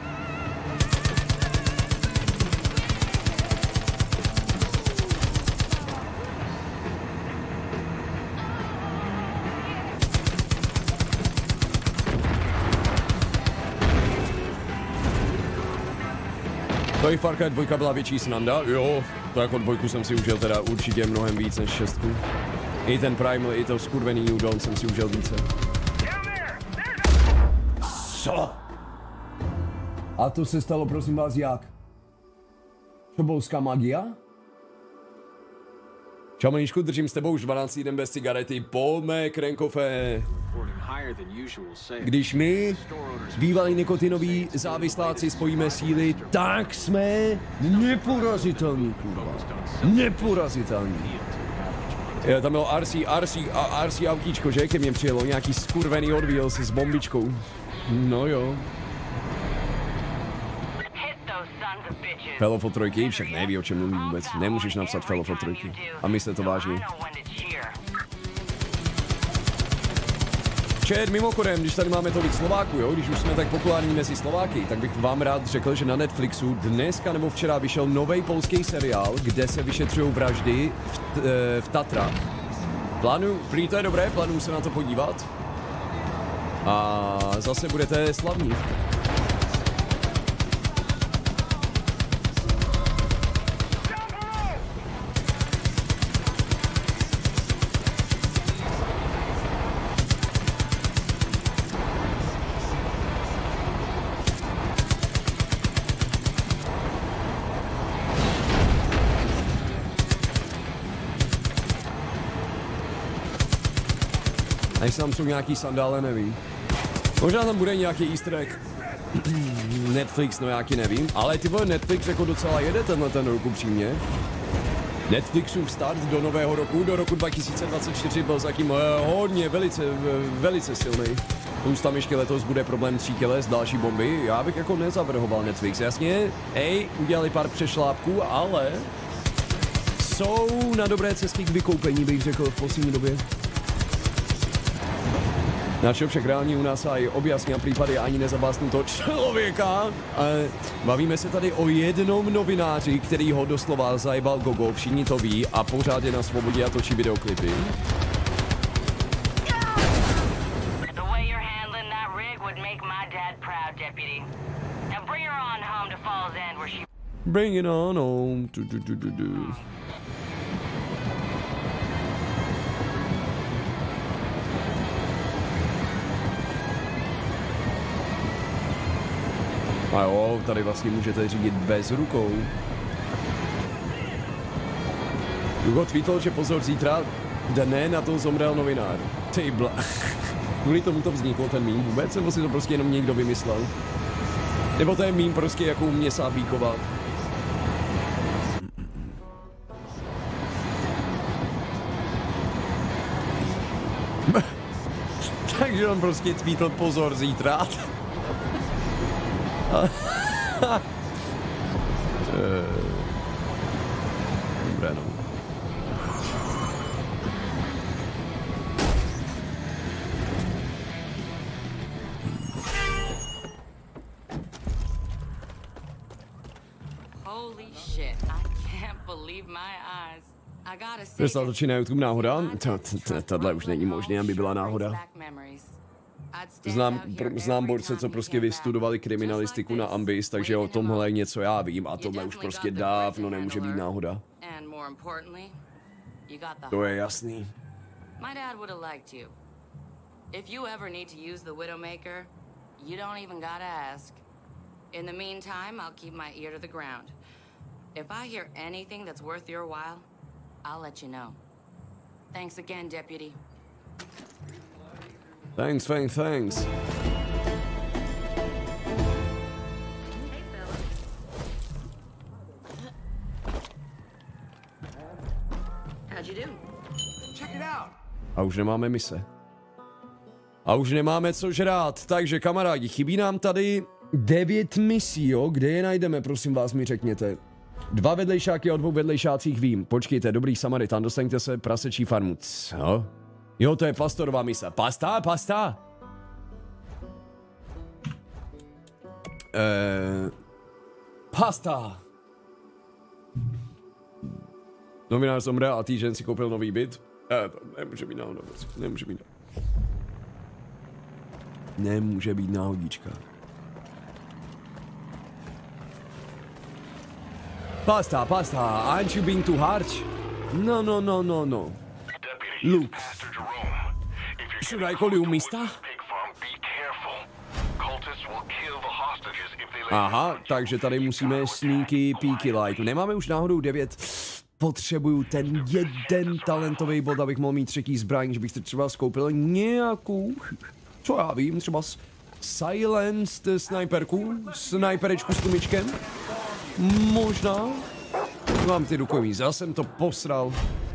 To i Far Cry dva byla větší snanda, jo, to jako dvojku jsem si užil teda určitě mnohem víc než šestku. I ten Primal, i to skurvený New Dawn jsem si užil více. Co? A to se stalo, prosím vás, jak? Čobolská magia? Čau Maničku, držím s tebou už dvanáctý den bez cigarety, pojďme krenkofe. Když my, bývalí nikotinoví závisláci, spojíme síly, tak jsme neporazitelní, kurva. Neporazitelní. Je, tam bylo R C, R C, R C autíčko, že? Ke mně přijelo nějaký skurvený odvíjel se s bombičkou. No jo. Fellow od trojky, však neví, o čem mluví vůbec. Nemůžeš napsat Fellow od trojky. A mysle to vážně. Čet, mimochodem, když tady máme tolik Slováků, jo, když už jsme tak populární mezi Slováky, tak bych vám rád řekl, že na Netflixu dneska nebo včera vyšel nový polský seriál, kde se vyšetřují vraždy v, v Tatrách. Plánuju, prý to je dobré, plánuju se na to podívat. A zase budete slavní. A jestli tam jsou nějaký sandále, nevím. Možná tam bude nějaký easter egg. Netflix, no jaký nevím. Ale ty vole, Netflix jako docela jede tenhle ten rok upřímně. Netflixův start do nového roku, do roku dva tisíce dvacet čtyři byl zatím hodně, velice, velice silný. Už tam ještě letos bude problém tří těles, další bomby. Já bych jako nezavrhoval Netflix, jasně. Ej, udělali pár přešlápků, ale jsou na dobré cestě k vykoupení, bych řekl v poslední době. Načo však reálně u nás aj objasní a případy ani nezabásnuto člověka. E, bavíme se tady o jednom novináři, který ho doslova zajebal gogo, všichni to ví a pořád je na svobodě a točí videoklipy. Bring it on home. Du, du, du, du, du. A jo, tady vlastně můžete řídit bez rukou. Hugo tweetl, že pozor, zítra dne na to zomrel novinár. Ty bla... Kvůli tomu to vzniklo ten mím vůbec, nebo si to prostě jenom někdo vymyslel? Nebo to je mým prostě jako u mě Sábíkova. Takže on prostě tweetl pozor zítra. Dobré no. Holy shit, I can't believe my eyes. I gotta say, Dostal točí na YouTube náhoda? Tohle už není možné, aby byla náhoda. Znám, znám borce, co prostě vystudovali kriminalistiku na Ambis, takže o tomhle něco já vím a tohle už prostě dávno nemůže být náhoda. To je jasný. My dad would have liked you. If you ever need to use the Widowmaker, you don't even gotta ask. In the meantime, I'll keep my ear to the ground. If I hear anything that's worth your while, I'll let you know. Thanks again, Deputy. Thanks, thanks, thanks. How'd you do? Check it out. A už nemáme mise. A už nemáme co žrát, takže kamarádi, chybí nám tady devět misí, jo? Kde je najdeme, prosím vás, mi řekněte. Dva vedlejšáky o dvou vedlejšácích vím. Počkejte, dobrý Samaritan, dostaňte se prasečí farmu. Co? Jo, to je pastorová mise. Pasta, pasta. Eee... Pasta. Novinář zomře a týžden si koupil nový byt. Eee, to nemůže být náhoda, nemůže být. Nemůže být náhodička. Pasta, pasta, aren't you being too harsh? No, no, no, no, no. Luke. Should I call you mister? Aha, takže tady musíme sneaky peaky like. Nemáme už náhodou devět. Potřebuju ten jeden talentový bod, abych mohl mít třetí zbraň, že bych to třeba skoupil nějakou, co já vím, třeba silenced sniperku, sniperečku s tlumičkem. Možná. Mám ty rukojmí, zase jsem to posral.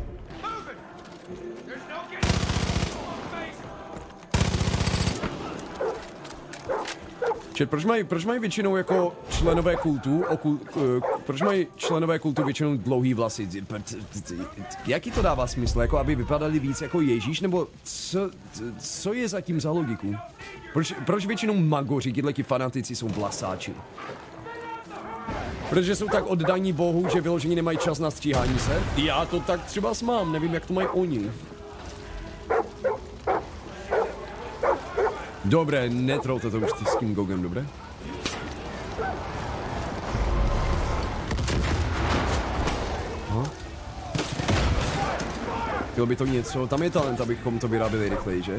Čet, proč mají, proč mají většinou jako členové kultu, oku, uh, proč mají členové kultu většinou dlouhý vlasy? Jaký to dává smysl? Jako aby vypadali víc jako Ježíš? Nebo co, co je zatím za logiku? Proč, proč většinou magoři, tyhle fanatici jsou vlasáči? Protože jsou tak oddaní Bohu, že vyložení nemají čas na stříhání se? Já to tak třeba mám, nevím, jak to mají oni. Dobré, netrolte to už s tím Gogem, dobré? Aha. Bylo by to něco, tam je talent, abychom to vyrábili rychleji, že?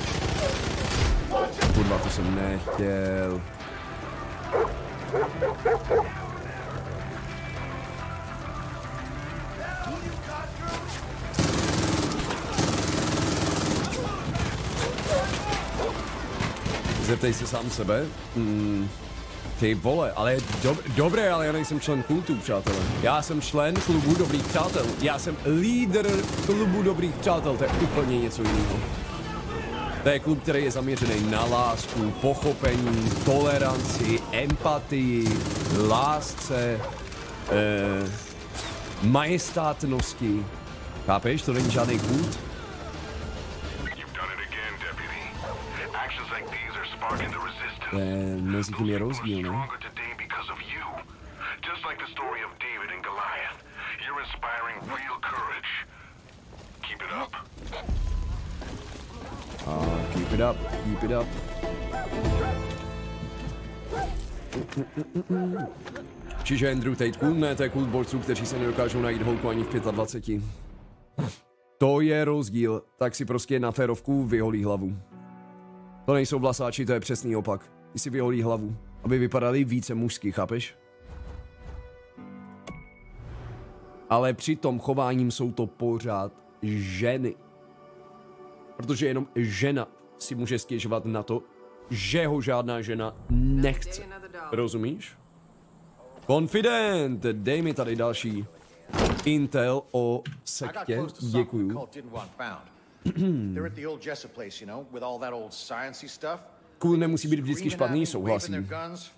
Kurva, to jsem nechtěl. Zeptej se sám sebe. Mm, ty vole, ale dob dobré, ale já nejsem člen kultu, přátelé. Já jsem člen klubu dobrých přátel. Já jsem lídr klubu dobrých přátel, to je úplně něco jiného. To je klub, který je zaměřený na lásku, pochopení, toleranci, empatii, lásce, eh, majestátnosti. Chápeš? To není žádný kult. To je mezi tím je rozdíl, ne? A keep it up, keep it up. Čiže Andrew Tate cool? Ne, to je kult borců, kteří se nedokážou najít holku ani v dvaceti pěti. To je rozdíl, tak si prostě na férovku vyholí hlavu. To nejsou vlasáči, to je přesný opak. Ty si vyholí hlavu, aby vypadali více mužsky, chápeš? Ale při tom chováním jsou to pořád ženy. Protože jenom žena si může stěžovat na to, že ho žádná žena nechce. Rozumíš? Confident, dej mi tady další intel o sektě, děkuju. Cool nemusí být vždycky špatný, souhlasím.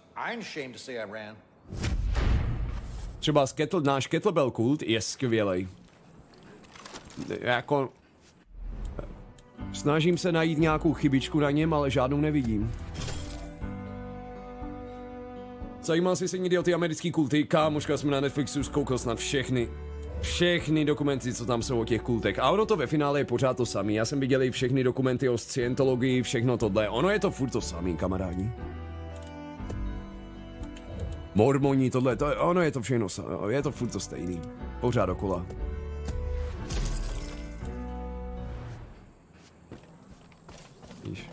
Třeba z Kettle, náš Kettlebell kult je skvělej. Jako... Snažím se najít nějakou chybičku na něm, ale žádnou nevidím. Zajímal jsi se někdy o ty americký kulty? Kámoška, jsme na Netflixu zkoukal snad všechny. Všechny dokumenty, co tam jsou o těch kultech. A ono to ve finále je pořád to samý. Já jsem viděl i všechny dokumenty o scientologii, všechno tohle. Ono je to furt to samý, kamarádi. Mormoni, tohle, to, ono je to všechno, je to furt to stejný. Pořád dokola. Víš.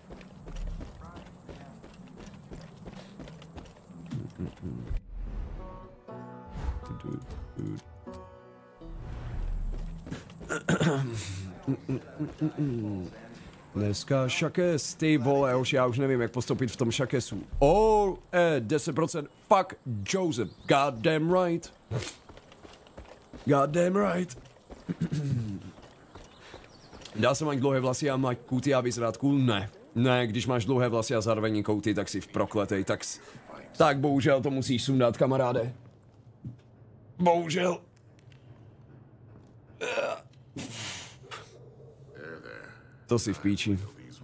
Dneska šakes, ty vole, už já už nevím, jak postoupit v tom šakesu. All, eh, deset procent, fuck Joseph, god damn right. God damn right. Dá se mít dlouhé vlasy a mít kouty a vyzerát cool? Ne. Ne, když máš dlouhé vlasy a zároveň kouty, tak si v prokletej, tak, tak bohužel to musíš sundat, kamaráde. Bohužel. To si v píči.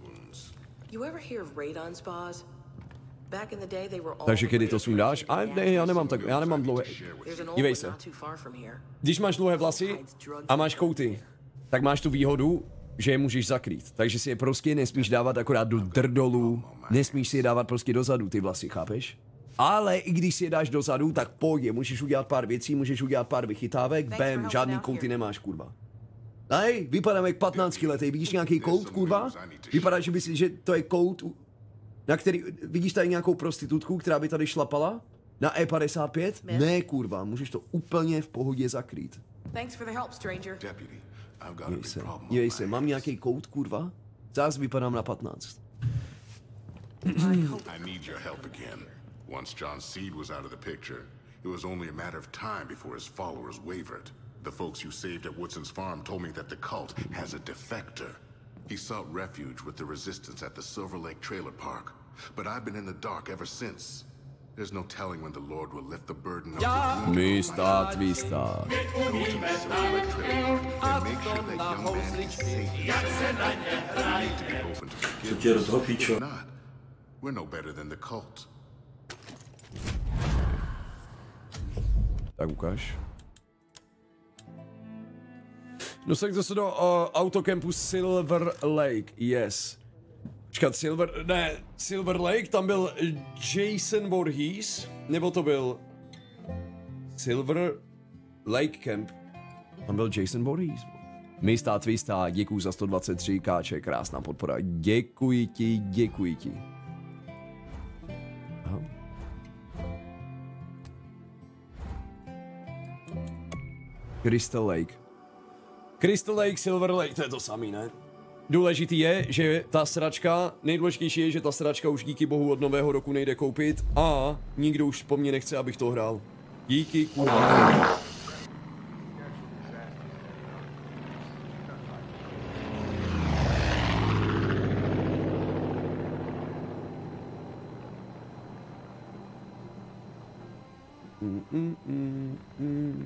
Takže kdy to sundáš? A ne, já nemám tak, já nemám dlouhé. Dívej se. Když máš dlouhé vlasy a máš kouty, tak máš tu výhodu, že je můžeš zakrýt. Takže si je prostě nesmíš dávat akorát do drdolů, nesmíš si je dávat prostě dozadu ty vlasy, chápeš? Ale i když si je dáš dozadu, tak pojď, můžeš udělat pár věcí, můžeš udělat pár vychytávek, bam, žádný kouty nemáš, kurva. Hej, vypadám jak patnáctiletý, vidíš nějaký kout, kurva? Vypadá, že, bys, že to je kout, na který, vidíš tady nějakou prostitutku, která by tady šlapala? Na E padesát pět? Ne, kurva, můžeš to úplně v pohodě zakrýt. Jej se, jej se, mám nějaký kout, kurva? Zás vypadám na patnáct. I need your help again. Once John Seed was out of the picture, it was only a matter of time before his followers wavered. The folks you saved at Woodson's farm told me that the cult has a defector. He sought refuge with the resistance at the Silver Lake Trailer Park, but I've been in the dark ever since. There's no telling when the Lord will lift the burden of the wound. Místa, twista. Go to the Silver Lake Trailer Park and make sure that young man is safe. We need to be open to forgiveness. If not, we're no better than the cult. Tak ukáž. Dostaňte se do uh, autokempu Silver Lake, yes. Počkat, Silver, ne, Silver Lake, tam byl Jason Voorhees, nebo to byl Silver Lake Camp, tam byl Jason Voorhees. Místa twista, děkuji za sto dvacet tři káče, krásná podpora, děkuji ti, děkuji ti. Aha. Crystal Lake. Crystal Lake, Silver Lake, to je to samý, ne? Důležitý je, že ta sračka, nejdůležitější je, že ta sračka už díky bohu od nového roku nejde koupit a nikdo už po mně nechce, abych to hrál. Díky kurva. Mm, mm, mm, mm.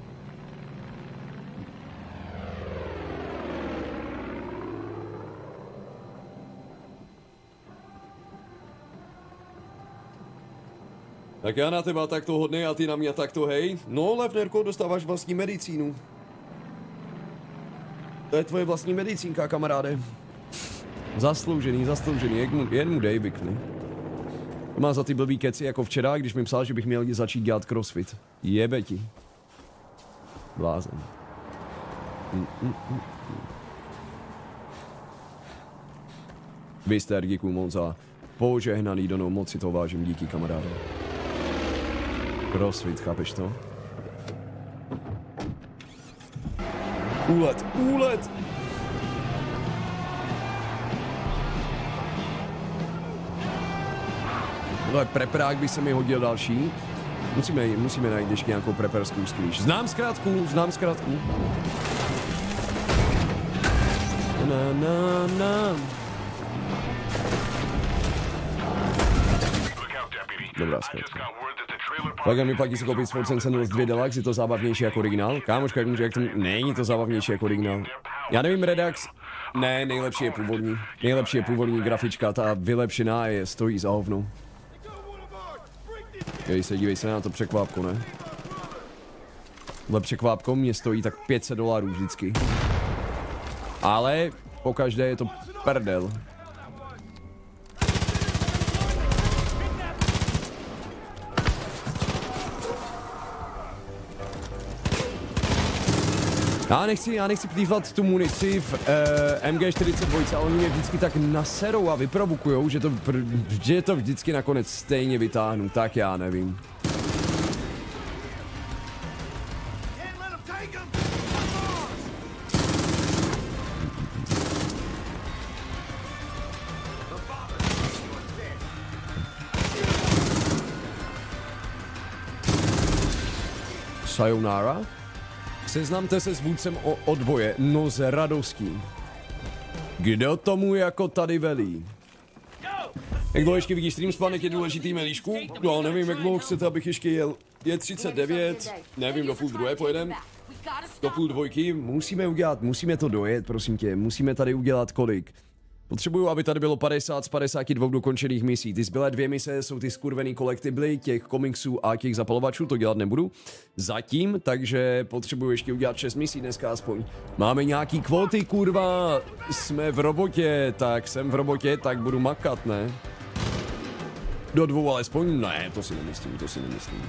Tak já na teba takto hodnej a ty na mě takto hej. No, Levnerko, dostáváš vlastní medicínu. To je tvoje vlastní medicínka, kamaráde. Zasloužený, zasloužený, jen mu, jen mu dej, vykni. To má za ty blbý keci jako včera, když mi psal, že bych měl začít dělat crossfit. Jebe ti. Blázen. Mm, mm, mm. Vy jste, díku moc za požehnaný donou, moc si to vážím, díky, kamaráde. Crossfit, chápeš to? Úlet, úlet! Tohle preperák by se mi hodil další. Musíme, musíme najít ještě nějakou preperskou sklíž. Znám zkrátku, znám zkrátku. Na, na, na. Dobrá zkrátka. Pak mi platí si koupit Sports Sentinels dva Deluxe, je to zábavnější jako originál. Kámoška, jak může, jak to... Není to zábavnější jako originál. Já nevím, Redux. Ne, nejlepší je původní. Nejlepší je původní grafička, ta vylepšená je, stojí za hovno. Dívej se, dívej se na to překvápko, ne? Tohle překvápko mě stojí tak pět set dolarů vždycky. Ale pokaždé je to prdel. Já nechci, já nechci plývat tu munici v uh, M G čtyřicet dva, ale oni mě vždycky tak naserou a vyprovokujou, že to, že to vždycky nakonec stejně vytáhnu, tak já nevím. Sayonara? Seznamte se s vůdcem o odboje, no s radostí. Kdo tomu jako tady velí? Jak dlouho ještě vidíš stream, spánek je důležitý, Melíšku? No, nevím, jak dlouho chcete, abych ještě jel. Je třicet devět, nevím, do půl druhé pojedem. Do půl dvojky, musíme udělat, musíme to dojet, prosím tě, musíme tady udělat kolik? Potřebuju, aby tady bylo padesát z padesáti dvou dokončených misí. Ty zbylé dvě mise jsou ty skurvený kolektibly těch komiksů a těch zapalovačů, to dělat nebudu. Zatím, takže potřebuju ještě udělat šest misí dneska aspoň. Máme nějaký kvóty, kurva, jsme v robotě, tak jsem v robotě, tak budu makat, ne? Do dvou alespoň? Ne, to si nemyslím, to si nemyslím.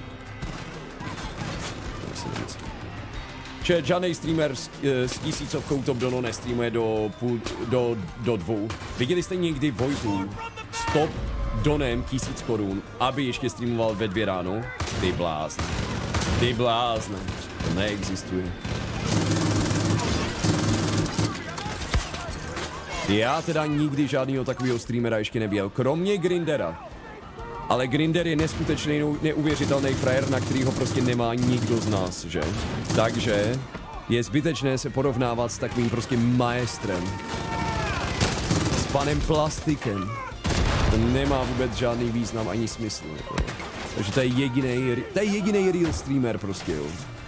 To si nemyslím. Že žádnej streamer s, s tisícovkou Top Dono nestreamuje do, půl, do, do dvou. Viděli jste někdy Vojtu s Top Donem tisíc korun, aby ještě streamoval ve dvě ráno? Ty blázne. Ty blázne. To neexistuje. Já teda nikdy žádného takového streamera ještě neviděl, kromě Grindera. Ale Grinder je neskutečný, neuvěřitelný frajer, na kterýho prostě nemá nikdo z nás, že? Takže je zbytečné se porovnávat s takovým prostě maestrem. S panem Plastikem. To nemá vůbec žádný význam ani smysl. Jako. Takže to je jediný, to je jediný real streamer prostě, jo.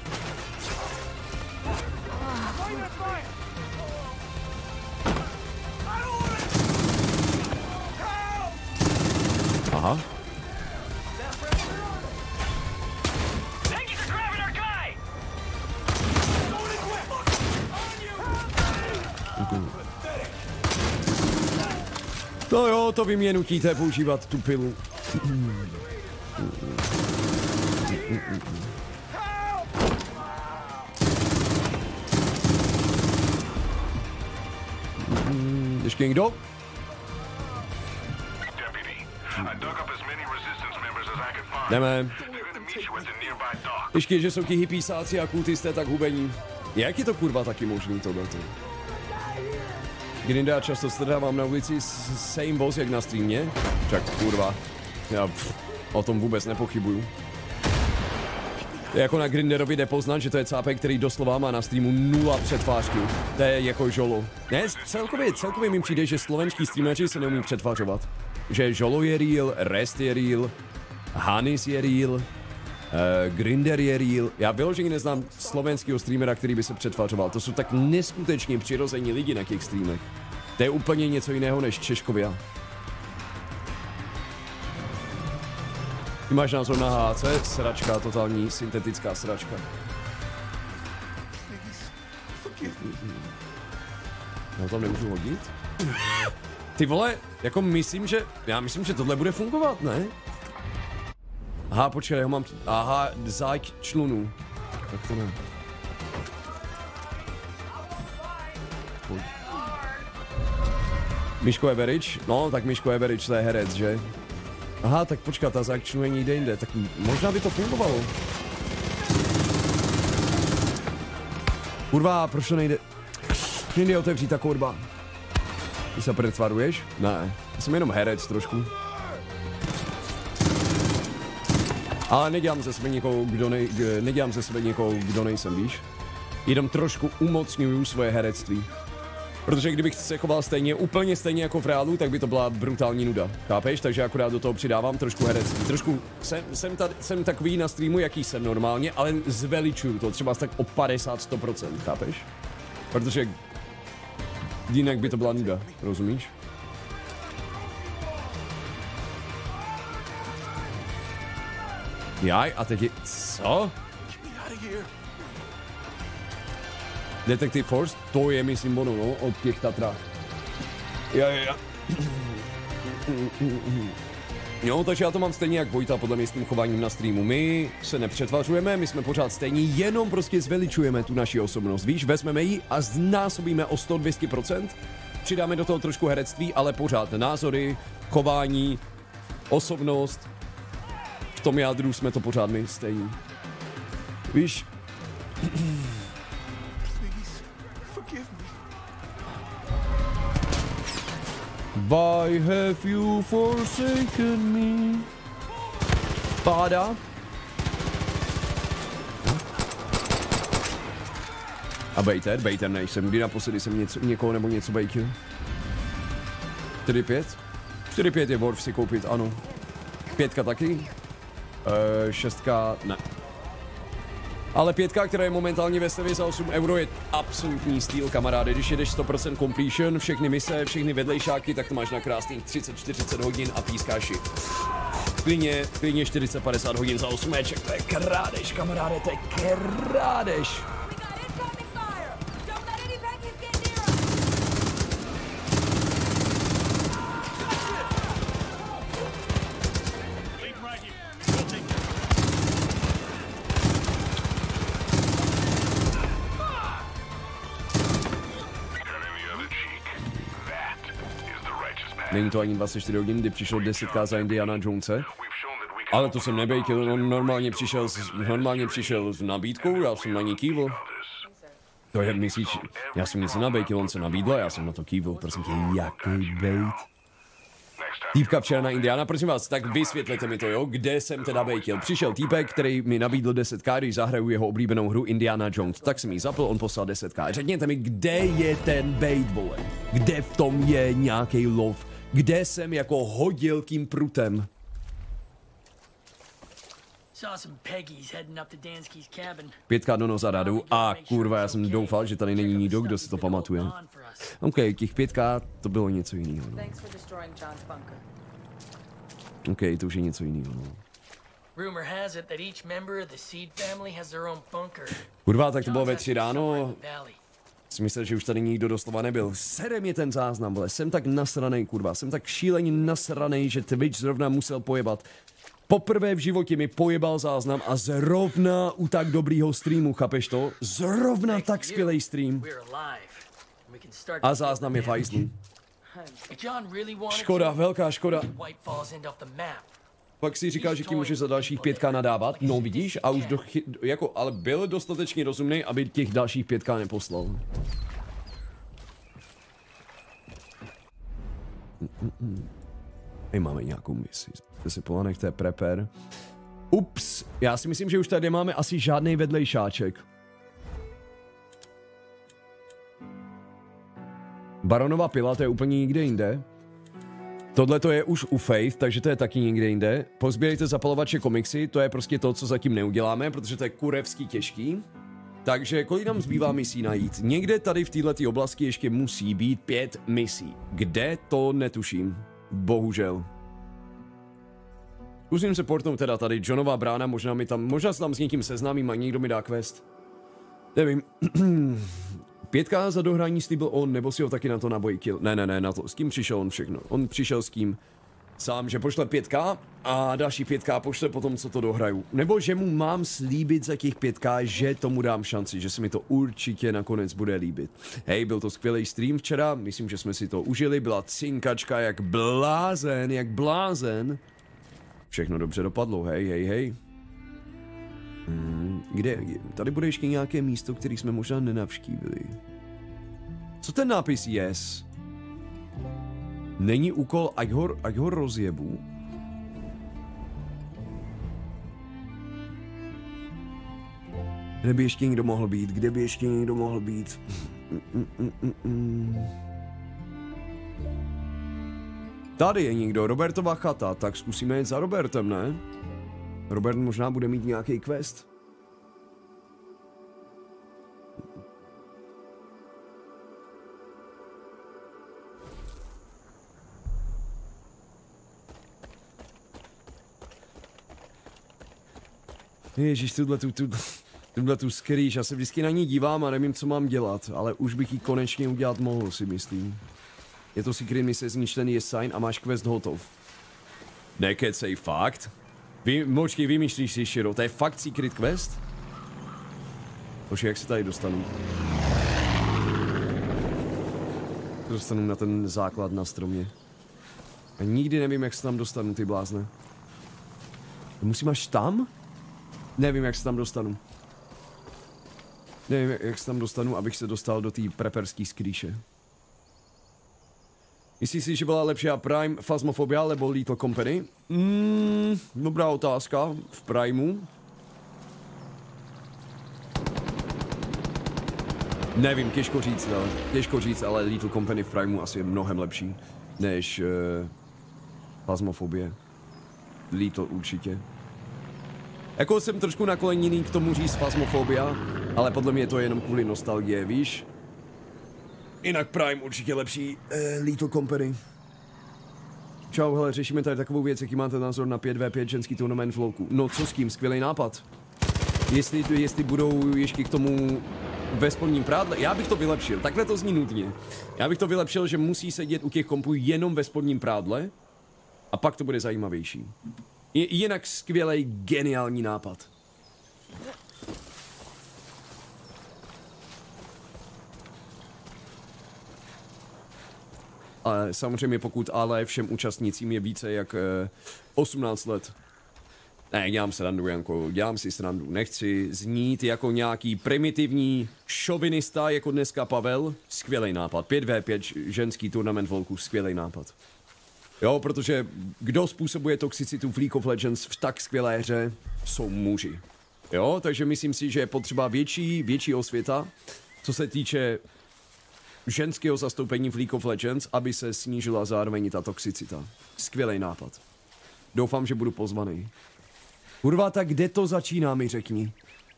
Aha. No jo, to vy mě nutíte používat tu pilu. Ještě někdo? Jdeme. Ještě, že jsou ti hippísáci a kultisté tak hubení. Jak je to kurva taky možný tohleto? Grinda často strhávám na ulici same boss jak na streamě. Čak kurva. Já pff, o tom vůbec nepochybuju. Jako na Grinderovi jde poznat, že to je cápek, který doslova má na streamu nula přetvářky. To je jako žolo. Ne, celkově, celkově mi přijde, že slovenský streameři se neumí přetvářovat. Že žolo je real, Rest je real, Hanis je real, uh, Grinder je real. Já vyloženě neznám slovenského streamera, který by se přetvářoval. To jsou tak neskutečně přirození lidi na těch streamech. To je úplně něco jiného než Češkovia. Ty máš názor na H C? Sračka, totální syntetická sračka. Já tam nemůžu hodit? Ty vole, jako myslím, že... Já myslím, že tohle bude fungovat, ne? Aha, počkej, já mám... Aha, zájk člunů. Tak to ne. Pojď. Miško Everič? No, tak Miško Everič, to je herec, že? Aha, tak počkat, ta zájk člunů je někde jinde, tak možná by to fungovalo. Kurva, proč to nejde? Proč nejde otevřít ta korba? Ty se pretvaruješ? Ne, jsem jenom herec trošku. Ale nedělám ze sebe někoho, kdo, ne, nedělám ze sebe někoho, kdo nejsem, víš? Jenom trošku umocňuju svoje herectví. Protože kdybych se choval stejně, úplně stejně jako v reálu, tak by to byla brutální nuda. Chápeš? Takže akorát do toho přidávám trošku herectví. Trošku jsem, jsem, tady, jsem takový na streamu, jaký jsem normálně, ale zveličuju to třeba tak o padesát až sto procent, chápeš? Protože jinak by to byla nuda, rozumíš? Jaj, a teď je... Co? Detective Force, to je myslím ono, no, od těch Tatra. Ja, ja, ja. Jo, takže já to mám stejně jak Vojta podle mě s tím chováním na streamu. My se nepřetvařujeme, my jsme pořád stejní, jenom prostě zveličujeme tu naši osobnost. Víš, vezmeme ji a znásobíme o sto až dvě stě procent. Přidáme do toho trošku herectví, ale pořád názory, chování, osobnost. V tom jádru jsme to pořád my stejní. Víš? Why have you forsaken me? Páda. A bejter, bejter nejsem. Kdy naposledy jsem něco, někoho nebo něco bejtil? čtyři pět? čtyři pět je worth si koupit, ano. Pětka taky? Uh, šestka, ne. Ale pětka, která je momentálně ve stevě za osm euro, je absolutní styl, kamaráde. Když jedeš sto procent completion, všechny mise, všechny vedlejšáky, tak to máš na krásných třicet čtyřicet hodin a pískáš ji. Klidně, klidně čtyřicet padesát hodin za osm éček, to je krádež, kamaráde, to je krádež. Není to ani dvacet čtyři hodin, kdy přišel deset ká za Indiana Jonese. Ale to jsem nebejtil, on normálně přišel, normálně přišel s nabídkou, já jsem na ní kývl. To je, myslíš, já jsem něco nabejtil, on se nabídl, já jsem na to kývl, prosím tě, jaký bejt? Týpka včera na Indiana, prosím vás, tak vysvětlete mi to, jo, kde jsem teda bejtil. Přišel týpek, který mi nabídl deset ká, když zahraju jeho oblíbenou hru Indiana Jones. Tak jsem jí zapl, on poslal deset ká. Řekněte mi, kde je ten bejt, vole? Kde v tom je nějaký lov? Kde jsem jako hodil tím prutem? Pětka do noza radu a kurva, já jsem doufal, že tady není nikdo, kdo si to pamatuje. OK, těch pětka, to bylo něco jiného. No. OK, to už je něco jiného. No. Kurva, tak to bylo ve tři ráno. Jsem myslel, že už tady nikdo doslova nebyl. Sere mě ten záznam, vole. Jsem tak nasranej, kurva. Jsem tak šíleně nasranej, že Twitch zrovna musel pojebat. Poprvé v životě mi pojebal záznam a zrovna u tak dobrýho streamu, chápeš to? Zrovna tak skvělej stream. A záznam je fajzlý. Škoda, velká škoda. Pak si říkal, že ti může za dalších pětka nadávat, no vidíš, a už do, jako, ale byl dostatečně rozumný, aby těch dalších pětka neposlal. Hej, máme nějakou misi. Zde si polánek, to je prepper. Ups, já si myslím, že už tady máme asi žádný vedlejšáček. Baronova pila, to je úplně někde jinde. Tohle to je už u Faith, takže to je taky někde jinde. Pozbírejte zapalovače komiksy, to je prostě to, co zatím neuděláme, protože to je kurevský těžký. Takže kolik nám zbývá misí najít? Někde tady v této oblasti ještě musí být pět misí. Kde, to netuším. Bohužel. Zkusím se portnout teda tady Johnova brána, možná mi tam, možná se tam s někým seznámím a někdo mi dá quest. Nevím. Pětka za dohrání slíbil on, nebo si ho taky na to nabojil? Ne, ne, ne, na to. S kým přišel on všechno? On přišel s kým? Sám, že pošle pětka a další pětka pošle potom, co to dohraju. Nebo že mu mám slíbit za těch pětka, že tomu dám šanci, že se mi to určitě nakonec bude líbit. Hej, byl to skvělý stream včera, myslím, že jsme si to užili, byla cinkačka jak blázen, jak blázen. Všechno dobře dopadlo, hej, hej, hej. Hmm, kde? Tady bude ještě nějaké místo, které jsme možná nenavštívili. Co ten nápis yes? Není úkol, ať ho, ať ho rozjebu. Kde by ještě někdo mohl být? Kde by ještě někdo mohl být? Mm, mm, mm, mm. Tady je někdo, Robertova chata, tak zkusíme jít za Robertem, ne? Robert možná bude mít nějaký quest. Ježíš, tuhle tu, tu, tuhle tu skrýš, já se vždycky na ní dívám a nevím, co mám dělat, ale už bych ji konečně udělat mohl, si myslím. Je to secret mise, znič ten je sign a máš quest hotov. Nekecej, fakt? Vy, močky, vymýšlíš si, Shiro, to je fakt secret quest? Bože, jak se tady dostanu? Dostanu na ten základ na stromě. A nikdy nevím, jak se tam dostanu, ty blázne. Musím až tam? Nevím, jak se tam dostanu. Nevím, jak se tam dostanu, abych se dostal do té preperské skrýše. Myslíš si, že byla lepší Prime, Phasmophobia nebo Lethal Company? Mm, dobrá otázka. V Primeu. Nevím, těžko říct, ale, těžko říct, ale Lethal Company v Primeu asi je mnohem lepší než uh, Phasmophobie. Lethal určitě. Jako jsem trošku nakloněný k tomu říct Phasmophobia, ale podle mě to je jenom kvůli nostalgie, víš? Jinak Prime určitě lepší. Eh, Lethal Company. Čau, hele, řešíme tady takovou věc, jaký máte názor na pět vé pět ženský tournament v LoLku. No co s tím, skvělý nápad. Jestli, jestli budou ještě k tomu ve spodním prádle, já bych to vylepšil, takhle to zní nutně. Já bych to vylepšil, že musí sedět u těch kompů jenom ve spodním prádle a pak to bude zajímavější. Jinak skvělý, geniální nápad. Ale samozřejmě pokud ale všem účastnícím je více jak eh, osmnáct let. Ne, dělám srandu, Janko, dělám si srandu. Nechci znít jako nějaký primitivní šovinista, jako dneska Pavel. Skvělý nápad. pět vé pět ženský turnament volků, skvělý nápad. Jo, protože kdo způsobuje toxicitu v League of Legends v tak skvělé hře, jsou muži. Jo, takže myslím si, že je potřeba větší, větší osvěta, co se týče ženského zastoupení v League of Legends, aby se snížila zároveň ta toxicita. Skvělý nápad. Doufám, že budu pozvaný. Kurva, tak kde to začíná, mi řekni.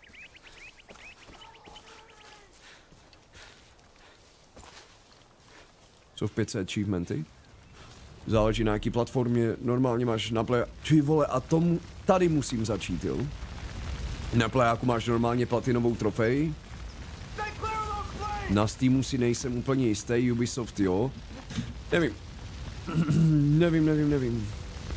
Co v pět set achievementy? Záleží na jaký platformě, normálně máš na play... Ty vole, a tomu tady musím začít, jo? Na playaku máš normálně platinovou trofej. Na Steamu si nejsem úplně jistý, Ubisoft, jo? Nevím. nevím, nevím, nevím.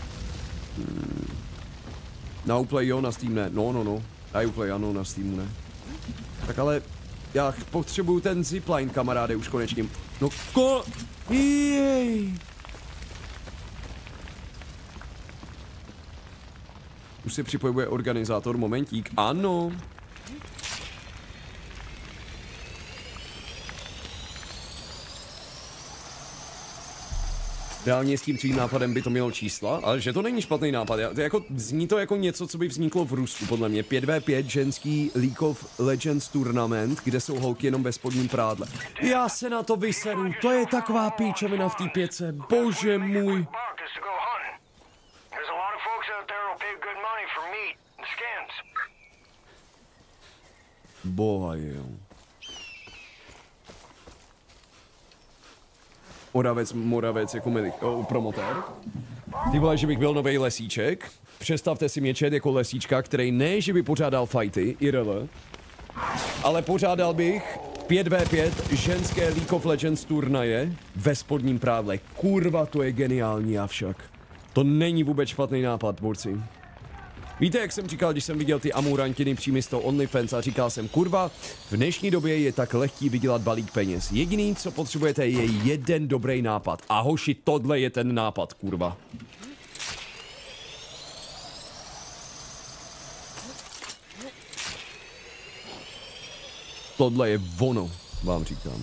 Na Uplay jo, na Steam ne. No, no, no. Na Uplay ano, na Steamu ne. Tak ale já potřebuju ten zipline, kamaráde, už konečně. No ko... Jej. Už se připojuje organizátor, momentík. Ano. Reálně s tím tvým nápadem by to mělo čísla, ale že to není špatný nápad. To jako, zní to jako něco, co by vzniklo v Rusku, podle mě. pět vé pět ženský League of Legends tournament, kde jsou holky jenom ve spodním prádle. Já se na to vyseru, to je taková píčovina v té pětce, bože můj. Boha jo. Moravec, Moravec jako medic, oh, promotér. Ty vole, že bych byl novej lesíček. Představte si mě chat jako lesíčka, který ne, že by pořádal fighty, I R L, ale pořádal bych pět vé pět ženské League of Legends turnaje ve spodním prádle. Kurva, to je geniální avšak. To není vůbec špatný nápad, borci. Víte, jak jsem říkal, když jsem viděl ty amurantiny přímo z toho OnlyFans a říkal jsem, kurva, v dnešní době je tak lehký vydělat balík peněz. Jediný, co potřebujete, je jeden dobrý nápad. A hoši, tohle je ten nápad, kurva. Tohle je ono, vám říkám.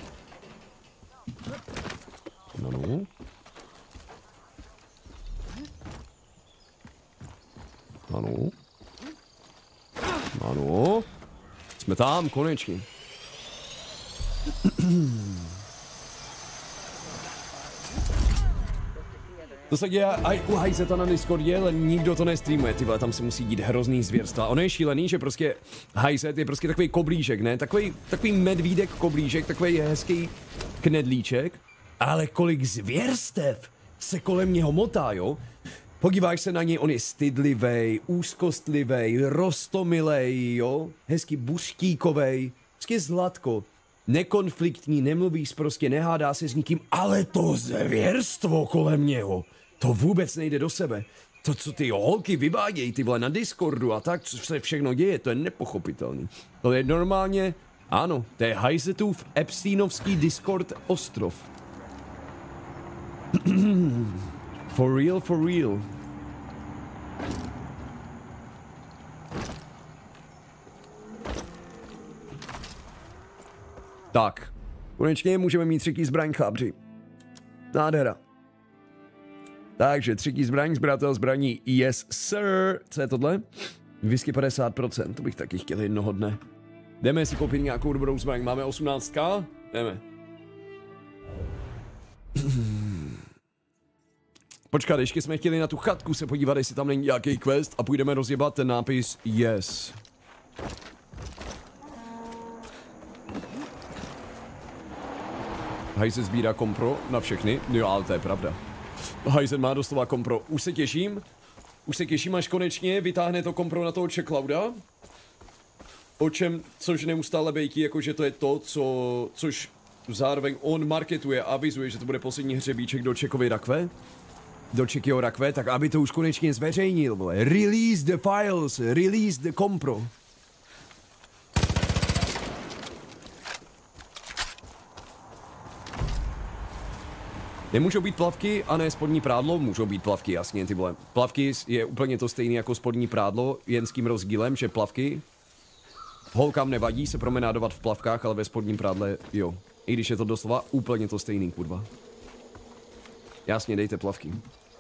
No, no. tam, konečně. To se děje aj u Hajzeta na Discordě, ale nikdo to nestreamuje, ty vole, tam se musí dít hrozný zvěrstva. Ono je šílený, že prostě Hajzet je prostě takový koblížek, ne? Takový, takový medvídek koblížek, takový hezký knedlíček, ale kolik zvěrstev se kolem něho motá, jo? Podíváš se na něj, on je stydlivej, úzkostlivej, roztomilej, jo? Hezky buštíkovej, prostě zlatko. Nekonfliktní, nemluví prostě, nehádá se s nikým, ale to zvěrstvo kolem něho, to vůbec nejde do sebe. To, co ty holky vyvádějí, ty vole, na Discordu a tak, co se všechno děje, to je nepochopitelný. To je normálně, ano, to je Hajzetův Epsteinovský Discord ostrov. For real, for real. Tak, konečně můžeme mít třetí zbraň, chlapři. Nádhera. Takže třetí zbraň, sběratel zbraní, yes sir. Co je tohle? Whisky padesát procent, to bych taky chtěl jednoho dne. Jdeme si koupit nějakou dobrou zbraň, máme osmnáctka? Jdeme. Počkat, ještě jsme chtěli na tu chatku se podívat, jestli tam není nějaký quest a půjdeme rozjebat ten nápis yes. Hajzen sbírá kompro na všechny, jo, ale to je pravda. Hajzen má doslova kompro. Už se těším, už se těším, až konečně vytáhne to kompro na toho Checklouda. O čem, což neustále bejtí, jakože to je to, co, což zároveň on marketuje a avizuje, že to bude poslední hřebíček do Checkovy rakve. Do Checkyho rakve, tak aby to už konečně zveřejnil, vole. Release the files, release the kompro. Nemůžou být plavky a ne spodní prádlo, můžou být plavky, jasně, ty vole. Plavky je úplně to stejné jako spodní prádlo, jen s tím rozdílem, že plavky holkám nevadí se promenádovat v plavkách, ale ve spodním prádle jo. I když je to doslova úplně to stejný, kurva. Jasně, dejte plavky.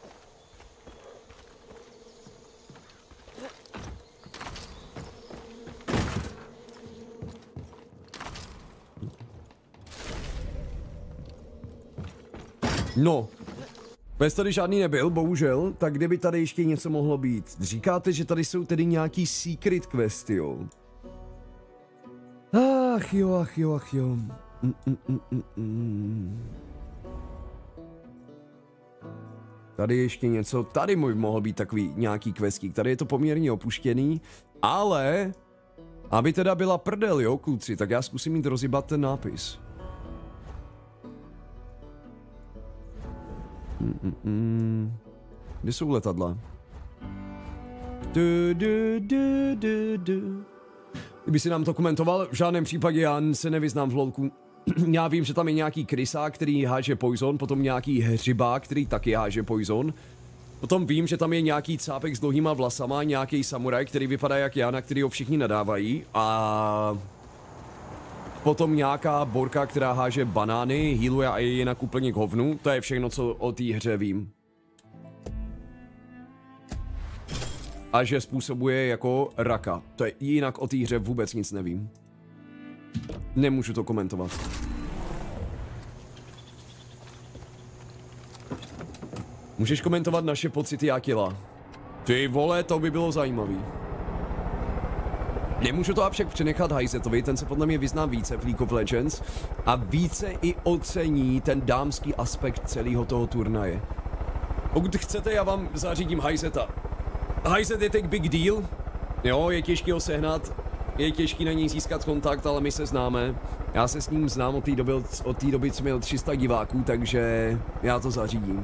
No, bez tady žádný nebyl, bohužel, tak kde by tady ještě něco mohlo být? Říkáte, že tady jsou tedy nějaký secret questy, jo? Ach jo, ach jo, ach jo. Mm, mm, mm, mm, mm. Tady ještě něco, tady můj mohl být takový nějaký questík, tady je to poměrně opuštěný, ale aby teda byla prdel, jo, kluci, tak já zkusím jít rozjebat ten nápis. Mm, mm, mm. Kde jsou letadla? Du, du, du, du, du. Kdyby si nám to komentoval, v žádném případě já se nevyznám v lolku. Já vím, že tam je nějaký krysák, který háže poison, potom nějaký hřibák, který taky háže poison. Potom vím, že tam je nějaký cápek s dlouhýma vlasama, nějaký samuraj, který vypadá jak já, na kterýho všichni nadávají. A potom nějaká borka, která háže banány, healuje a je jinak úplně k hovnu. To je všechno, co o té hře vím. A že způsobuje jako raka. To je jinak o té hře vůbec nic nevím. Nemůžu to komentovat. Můžeš komentovat naše pocity Akila. Ty vole, to by bylo zajímavý. Nemůžu to avšak přenechat Hajzetovi, ten se podle mě vyzná více v League of Legends a více i ocení ten dámský aspekt celého toho turnaje. Pokud chcete, já vám zařídím Hajzeta. Hajzet je teď big deal, jo, je těžký ho sehnat, je těžký na něj získat kontakt, ale my se známe. Já se s ním znám od té doby, od té doby, co měl tři sta diváků, takže já to zařídím.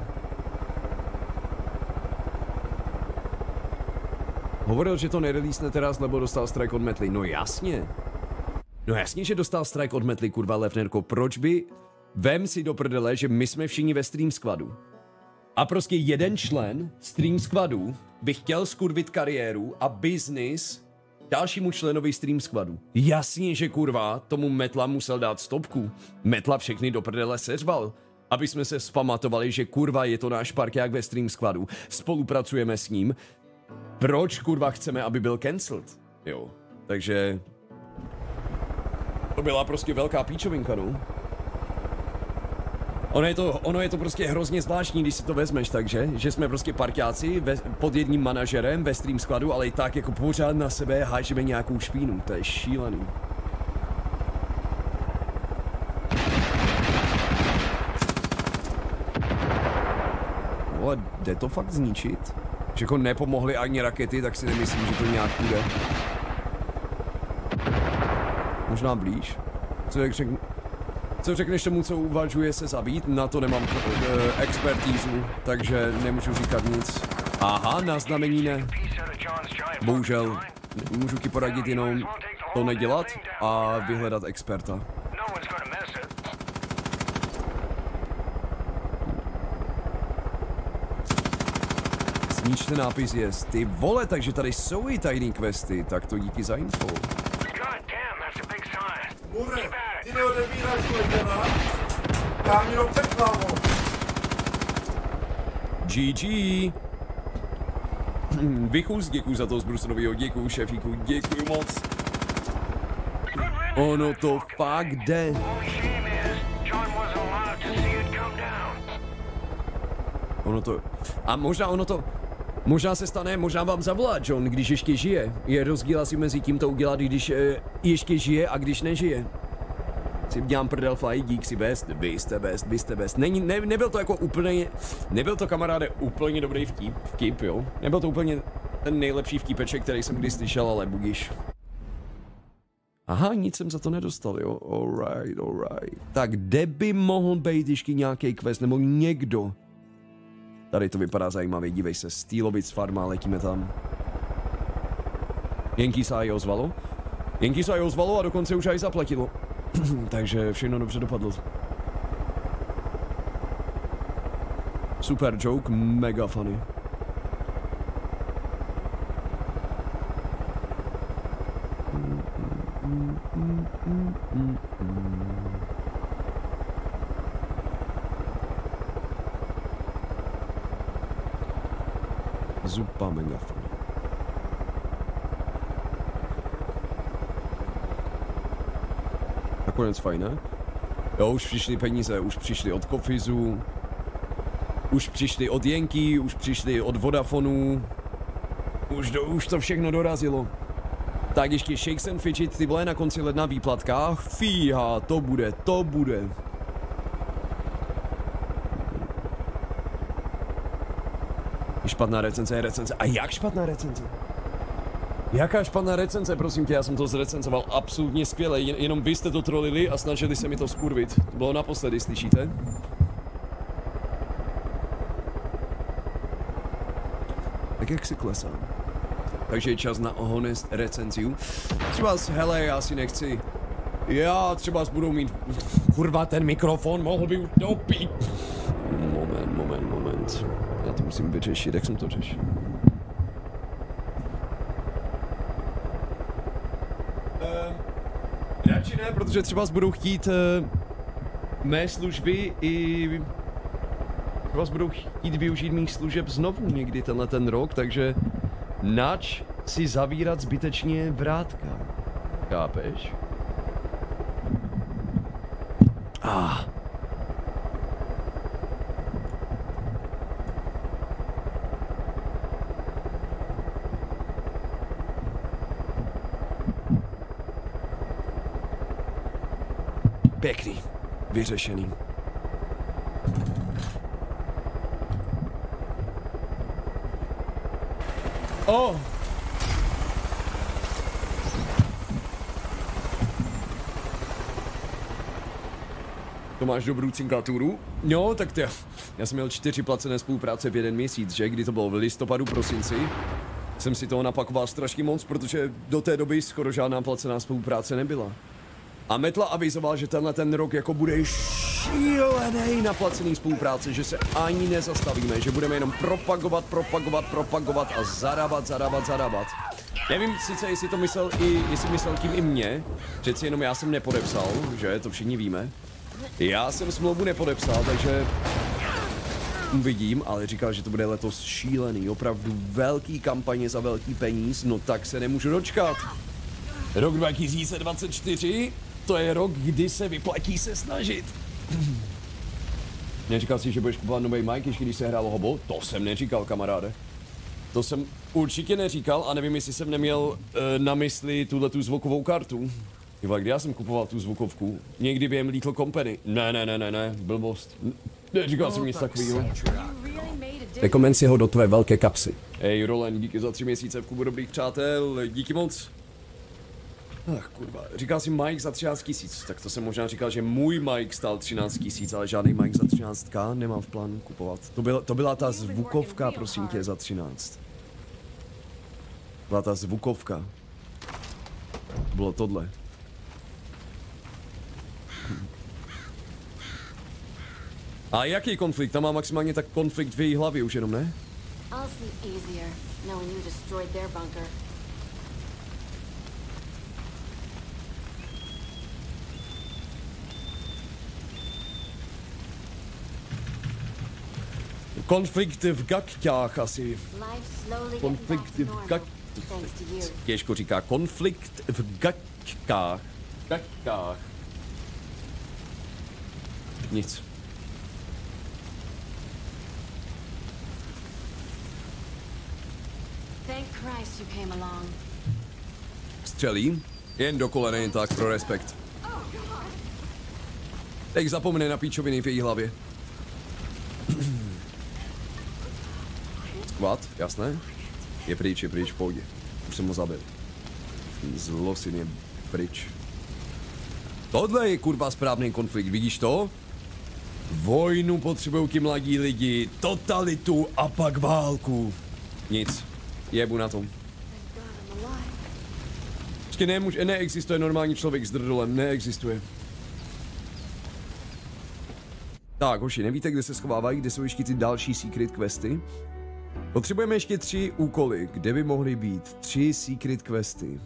Hovoril, že to nereleasne teraz, lebo dostal strike od Metly. No jasně. No jasně, že dostal strike od Metly, kurva Levnerko. Proč by? Vem si do prdele, že my jsme všichni ve Stream Squadu. A prostě jeden člen Stream Squadu by chtěl skurvit kariéru a business dalšímu členovi Stream Squadu. Jasně, že kurva, tomu Metla musel dát stopku. Metla všechny do prdele seřval. Aby jsme se zpamatovali, že kurva je to náš parťák ve Stream Squadu. Spolupracujeme s ním. Proč kurva chceme, aby byl cancelled? Jo, takže To byla prostě velká píčovinka, no. Ono je, to, ono je to prostě hrozně zvláštní, když si to vezmeš, takže, že jsme prostě parťáci ve, pod jedním manažerem ve stream skladu, ale i tak jako pořád na sebe hážeme nějakou špínu, to je šílený. Vole, jde to fakt zničit? Že jako nepomohly ani rakety, tak si nemyslím, že to nějak půjde. Možná blíž. Co jak řekn... Co řekneš tomu, co uvažuje se zabít? Na to nemám uh, expertízu, takže nemůžu říkat nic. Aha, na znamení ne. Bohužel, můžu ti poradit jenom to nedělat a vyhledat experta. Zničte nápis jest. Ty vole, takže tady jsou i tajný questy, tak to díky za info. Mure, ty neodebíráš leděna, dám jenom peklávo. G G. Vychůz, děkuju za to z Brucenovýho, děkuju šefíku, děkuju moc. Ono to fakt jde. Ono to... A možná ono to... Možná se stane, možná vám zavolá John, když ještě žije. Je rozdíl asi mezi tím to udělat, když e, ještě žije a když nežije. Si dělám prdel, fly, dík si best, vy jste best, vy jste best. Není, ne, nebyl to jako úplně, nebyl to kamaráde úplně dobrý vtip, vtip, jo. Nebyl to úplně ten nejlepší vtipeček, který jsem kdy slyšel, ale budiš. Aha, nic jsem za to nedostal, jo. Alright, alright. Tak kde by mohl být ještě nějaký quest, nebo někdo? Tady to vypadá zajímavě, dívej se, Stýlovic farma, letíme tam. Jenky se aj ozvalo. Jenky se aj ozvalo a dokonce už aj zaplatilo. Takže všechno dobře dopadlo. Super joke, mega funny. Zupa mega funny. Nakonec fajn, ne? Jo, už přišly peníze, už přišly od Kofizu, už přišly od Jenky, už přišly od Vodafonu, už, do, už to všechno dorazilo. Tak ještě Shakes and Fidget, ty vole, na konci ledna výplatka, fíha, to bude, to bude. Špatná recenze je recenze. A jak špatná recenze? Jaká špatná recenze, prosím tě, já jsem to zrecenzoval absolutně skvěle, jen, jenom vy jste to trolili a snažili se mi to skurvit. To bylo naposledy, slyšíte? Tak jak si klesám. Takže je čas na honest recenziu. Třeba, hele, já si nechci... Já třeba budu mít... Kurva, ten mikrofon mohl by už dopít. Moment, moment, moment. Já to musím vyřešit, jak jsem to řešil. Radši ne, protože třeba budou chtít uh, mé služby i třeba budou chtít využít mých služeb znovu někdy tenhle ten rok, takže nač si zavírat zbytečně vrátka. Chápeš? Ah. Pěkný. Vyřešený. Oh. To máš dobrou cinkaturu? Jo, tak ty. Já jsem měl čtyři placené spolupráce v jeden měsíc, že? Kdy to bylo v listopadu, prosinci. Jsem si toho napakoval strašně moc, protože do té doby skoro žádná placená spolupráce nebyla. A Metla avizoval, že tenhle ten rok jako bude šílený na placený spolupráce, že se ani nezastavíme, že budeme jenom propagovat, propagovat, propagovat a zarabat, zarabat, zarabat. Nevím sice, jestli to myslel i, jestli myslel tím i mě, přeci jenom já jsem nepodepsal, že, to všichni víme. Já jsem smlouvu nepodepsal, takže uvidím, ale říkal, že to bude letos šílený, opravdu velký kampaně za velký peníz, no tak se nemůžu dočkat. Rok dva tisíce dvacet čtyři, To je rok, kdy se vyplatí se snažit. Neříkal jsi, že budeš kupovat nový mic, ještě když se hrálo hobo? To jsem neříkal, kamaráde. To jsem určitě neříkal a nevím, jestli jsem neměl uh, na mysli tuhletu zvukovou kartu. Tyva, kdy já jsem kupoval tu zvukovku? Někdy během Little Company. Ne, ne, ne, ne, ne, blbost. Neříkal jsem nic takového. Rekomen si ho do tvé velké kapsy. Hej, Roland, díky za tři měsíce v klubu dobrých přátel, díky moc. Ach, kurva, říkal si Mike za třináct tisíc, tak to jsem možná říkal, že můj Mike stál třináct tisíc, ale žádný Mike za třináct tisíc nemám v plánu kupovat. To byla, to byla ta zvukovka, prosím tě, za třináct. Byla ta zvukovka. Bylo tohle. A jaký konflikt? Tam má maximálně tak konflikt v její hlavě už jenom, ne? I'll sleep easier, knowing you destroyed their bunker. Konflikt v gaťách asi. Konflikt v gaťách. Těžko říká konflikt v gaťkách. Gaťkách. Nic. Střelí? Jen do kolene, jen tak pro respekt. Teď zapomene na píčoviny v její hlavě. Squat, jasné? Je pryč, je pryč, v pohodě. Už jsem ho zabil. Zlosin je pryč. Tohle je kurva správný konflikt, vidíš to? Vojnu potřebují ti mladí lidi, totalitu a pak válku. Nic, jebu na tom. Prostě nemůž, neexistuje normální člověk s drdolem, neexistuje. Tak, hoši, nevíte, kde se schovávají, kde jsou ještě ty další secret questy? Potřebujeme ještě tři úkoly, kde by mohly být tři secret questy.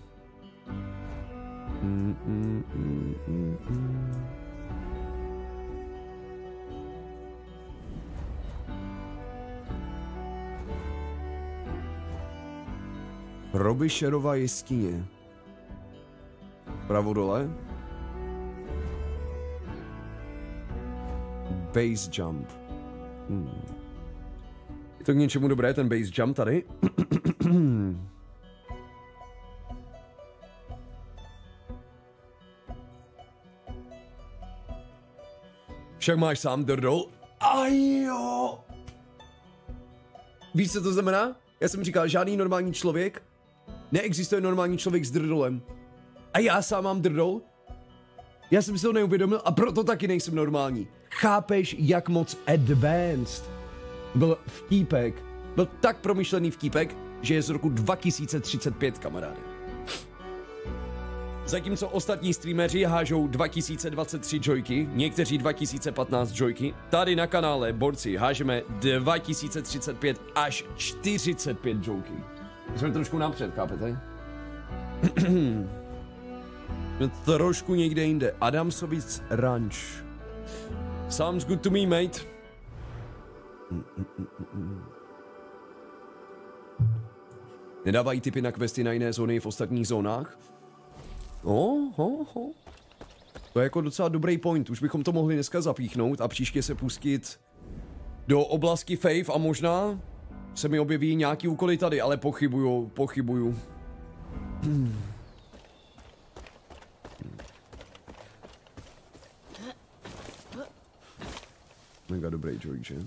Mm, mm, mm, mm, mm. Robisherova jeskyně. Pravo dole. Base jump. Hmm. Je to k něčemu dobré, ten base jump tady? Však máš sám drdol. A jo. Víš, co to znamená? Já jsem říkal, žádný normální člověk. Neexistuje normální člověk s drdolem. A já sám mám drdol? Já jsem si to neuvědomil a proto taky nejsem normální. Chápeš, jak moc advanced byl vtípek? Byl tak promyšlený vtípek, že je z roku dva tisíce třicet pět, kamaráde. Zatímco ostatní streameři hážou dva tisíce dvacet tři joyky, někteří dva tisíce patnáct joyky, tady na kanále Borci hážeme dva tisíce třicet pět až čtyřicet pět joyky. Jsme trošku napřed, chápete? Trošku někde jinde. Adamsovic Ranch. Sounds good to me, mate. Nedávají tipy na questy na jiné zóny v ostatních zónách? Oh, oh, oh. To je jako docela dobrý point. Už bychom to mohli dneska zapíchnout a příště se pustit do oblasti Faith a možná se mi objeví nějaký úkoly tady, ale pochybuju, pochybuju. Hmm. Mega dobrý joke, že?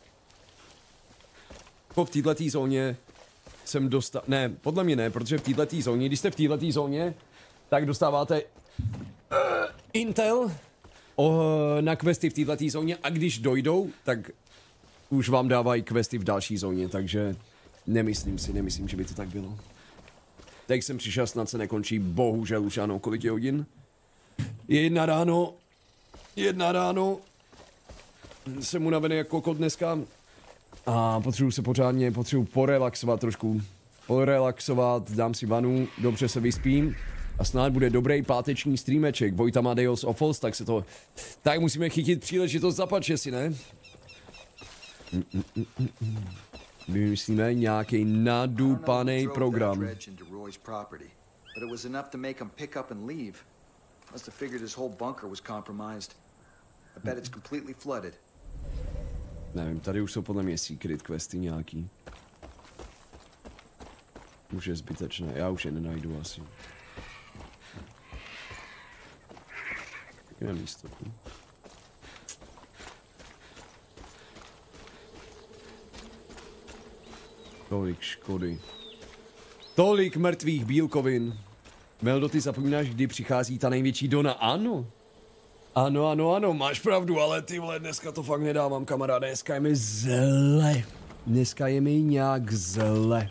Po v této zóně jsem dostal... Ne, podle mě ne, protože v této zóně, když jste v této zóně, tak dostáváte uh, intel uh, na questy v této zóně a když dojdou, tak už vám dávají questy v další zóně, takže nemyslím si, nemyslím, že by to tak bylo. Teď jsem přišel, snad se nekončí, bohužel už ano, kolik je hodin? Jedna ráno, jedna ráno, jsem unavený jako kokot dneska a potřebuji se pořádně, potřebuji porelaxovat trošku, porelaxovat, dám si vanu, dobře se vyspím a snad bude dobrý páteční streameček, Vojta Amadeus Offals, tak se to, tak musíme chytit příležitost zapače si, ne? Mm, mm, mm, mm. Vymyslíme nějaký nadupaný program. Must have figured this whole bunker was compromised. I bet it's completely flooded. Nevím, tady už jsou podle mě secret questy nějaký. Už je zbytečné, já už je nenajdu asi. Je místo. Tolik škody. Tolik mrtvých bílkovin. Meldo, ty zapomínáš, kdy přichází ta největší dona? Ano. Ano, ano, ano, máš pravdu, ale ty vole, dneska to fakt nedávám, kamaráde, dneska je mi zle. Dneska je mi nějak zle.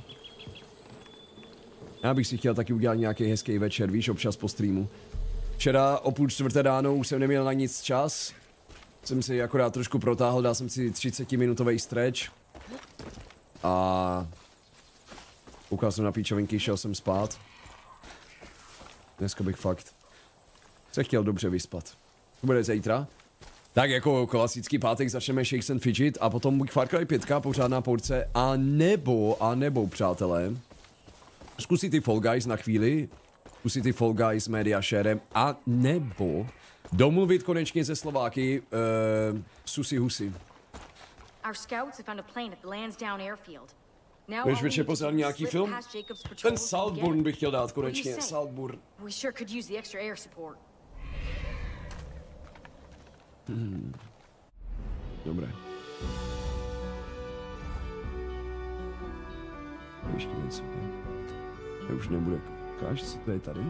Já bych si chtěl taky udělat nějaký hezký večer, víš, občas po streamu. Včera o půl čtvrté ráno už jsem neměl na nic čas. Jsem si akorát trošku protáhl, dal jsem si třicetiminutový stretch. A... koukal jsem na píčovinky, šel jsem spát. Dneska bych fakt se chtěl dobře vyspat. To bude zítra. Tak jako klasický pátek začneme Shakes and Fidget a potom buď Far Cry pět, pořádná porce, a nebo, a nebo, přátelé, zkusit ty Fall Guys na chvíli, zkusit ty Fall Guys s media sharem, a nebo domluvit konečně ze Slováky uh, Susi Husy. Budeš večer pozvat nějaký film? Ten Saltburn bych chtěl dát konečně, Saltburn. Hmm. Dobré. Ještě něco. To už nebude. Ukáž, co to je tady?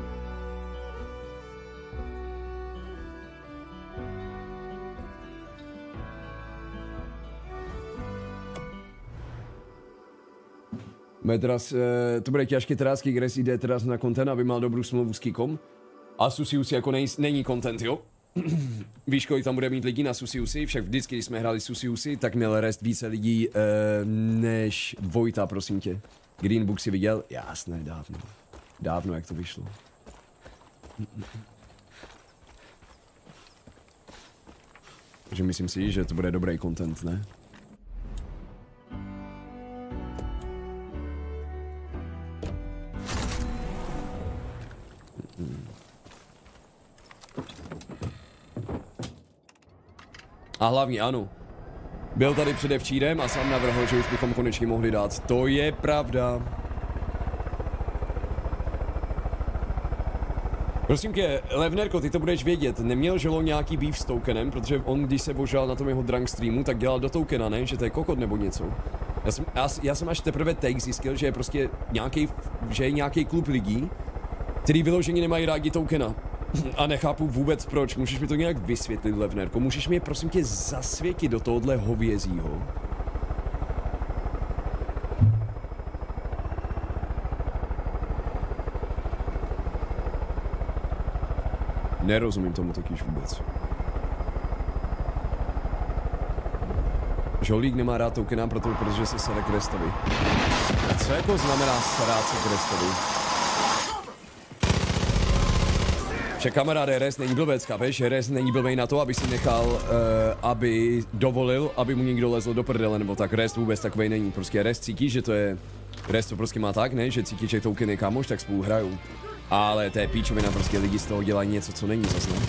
Teraz, e, to bude těžké terásky, kde si jde teraz na content, aby mal dobrou smlouvu s Kikom. A Susiusi jako nej, není content, jo? Víš, kolik tam bude mít lidí na Susiusi? Však vždycky, když jsme hráli Susiusi, tak měl rest více lidí e, než Vojta, prosím tě. Green Book si viděl? Jasné, dávno. Dávno, jak to vyšlo. Takže myslím si, že to bude dobrý content, ne? A hlavně ano, byl tady předevčírem a sám navrhl, že už bychom konečně mohli dát. To je pravda. Prosím tě, Levnerko, ty to budeš vědět, neměl Žolo nějaký beef s Tokenem, protože on, když se božal na tom jeho drunk streamu, tak dělal do Tokena, ne? Že to je kokot nebo něco. Já jsem, já, já jsem až teprve teď zjistil, že je prostě nějaký, že je nějaký klub lidí, který vyloženě nemají rádi Tokena. A nechápu vůbec proč, můžeš mi to nějak vysvětlit, Levnerko, můžeš mi je prosím tě zasvětit do tohohle hovězího. Nerozumím tomu totiž vůbec. Žolík nemá rád Tokena, proto, protože se sere k restovi. A co jako znamená serát se k restovi? Že kamaráde, Rez není blbec, chápeš? Rez není blbej na to, aby si nechal, uh, aby dovolil, aby mu někdo lezl do prdele, nebo tak. Rez vůbec takovej není. Prostě Rez cítí, že to je... Rez to prostě má tak, ne? Že cítí, že Token je kámoš, tak spolu hrajou. Ale to je píčovina, prostě lidi z toho dělají něco, co není zase, ne?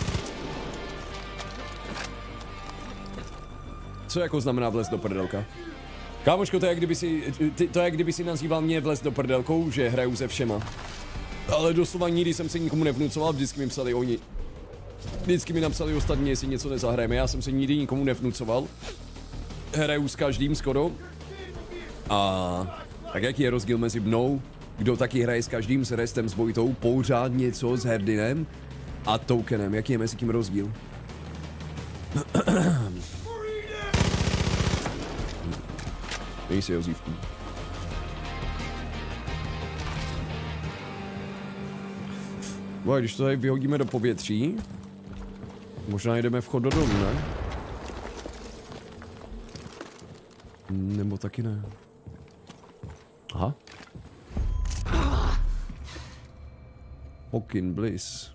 Co jako znamená vlez do prdelka? Kámoško, to je jak kdyby si, to je jak kdyby si nazýval mě vlez do prdelkou, že hraju se všema. Ale doslova nikdy jsem se nikomu nevnucoval, vždycky mi psali oni. Vždycky mi napsali ostatní, jestli něco nezahrajeme, já jsem se nikdy nikomu nevnucoval. Hraju s každým skoro. A tak jaký je rozdíl mezi mnou, kdo taky hraje s každým, s Restem, s Vojtou, pořád něco s Herdinem a Tokenem, jaký je mezi tím rozdíl? Dej si ozívku. Bo, když to tady vyhodíme do povětří, možná jdeme vchod do domu, ne? Nebo taky ne. Aha. Fucking bliss.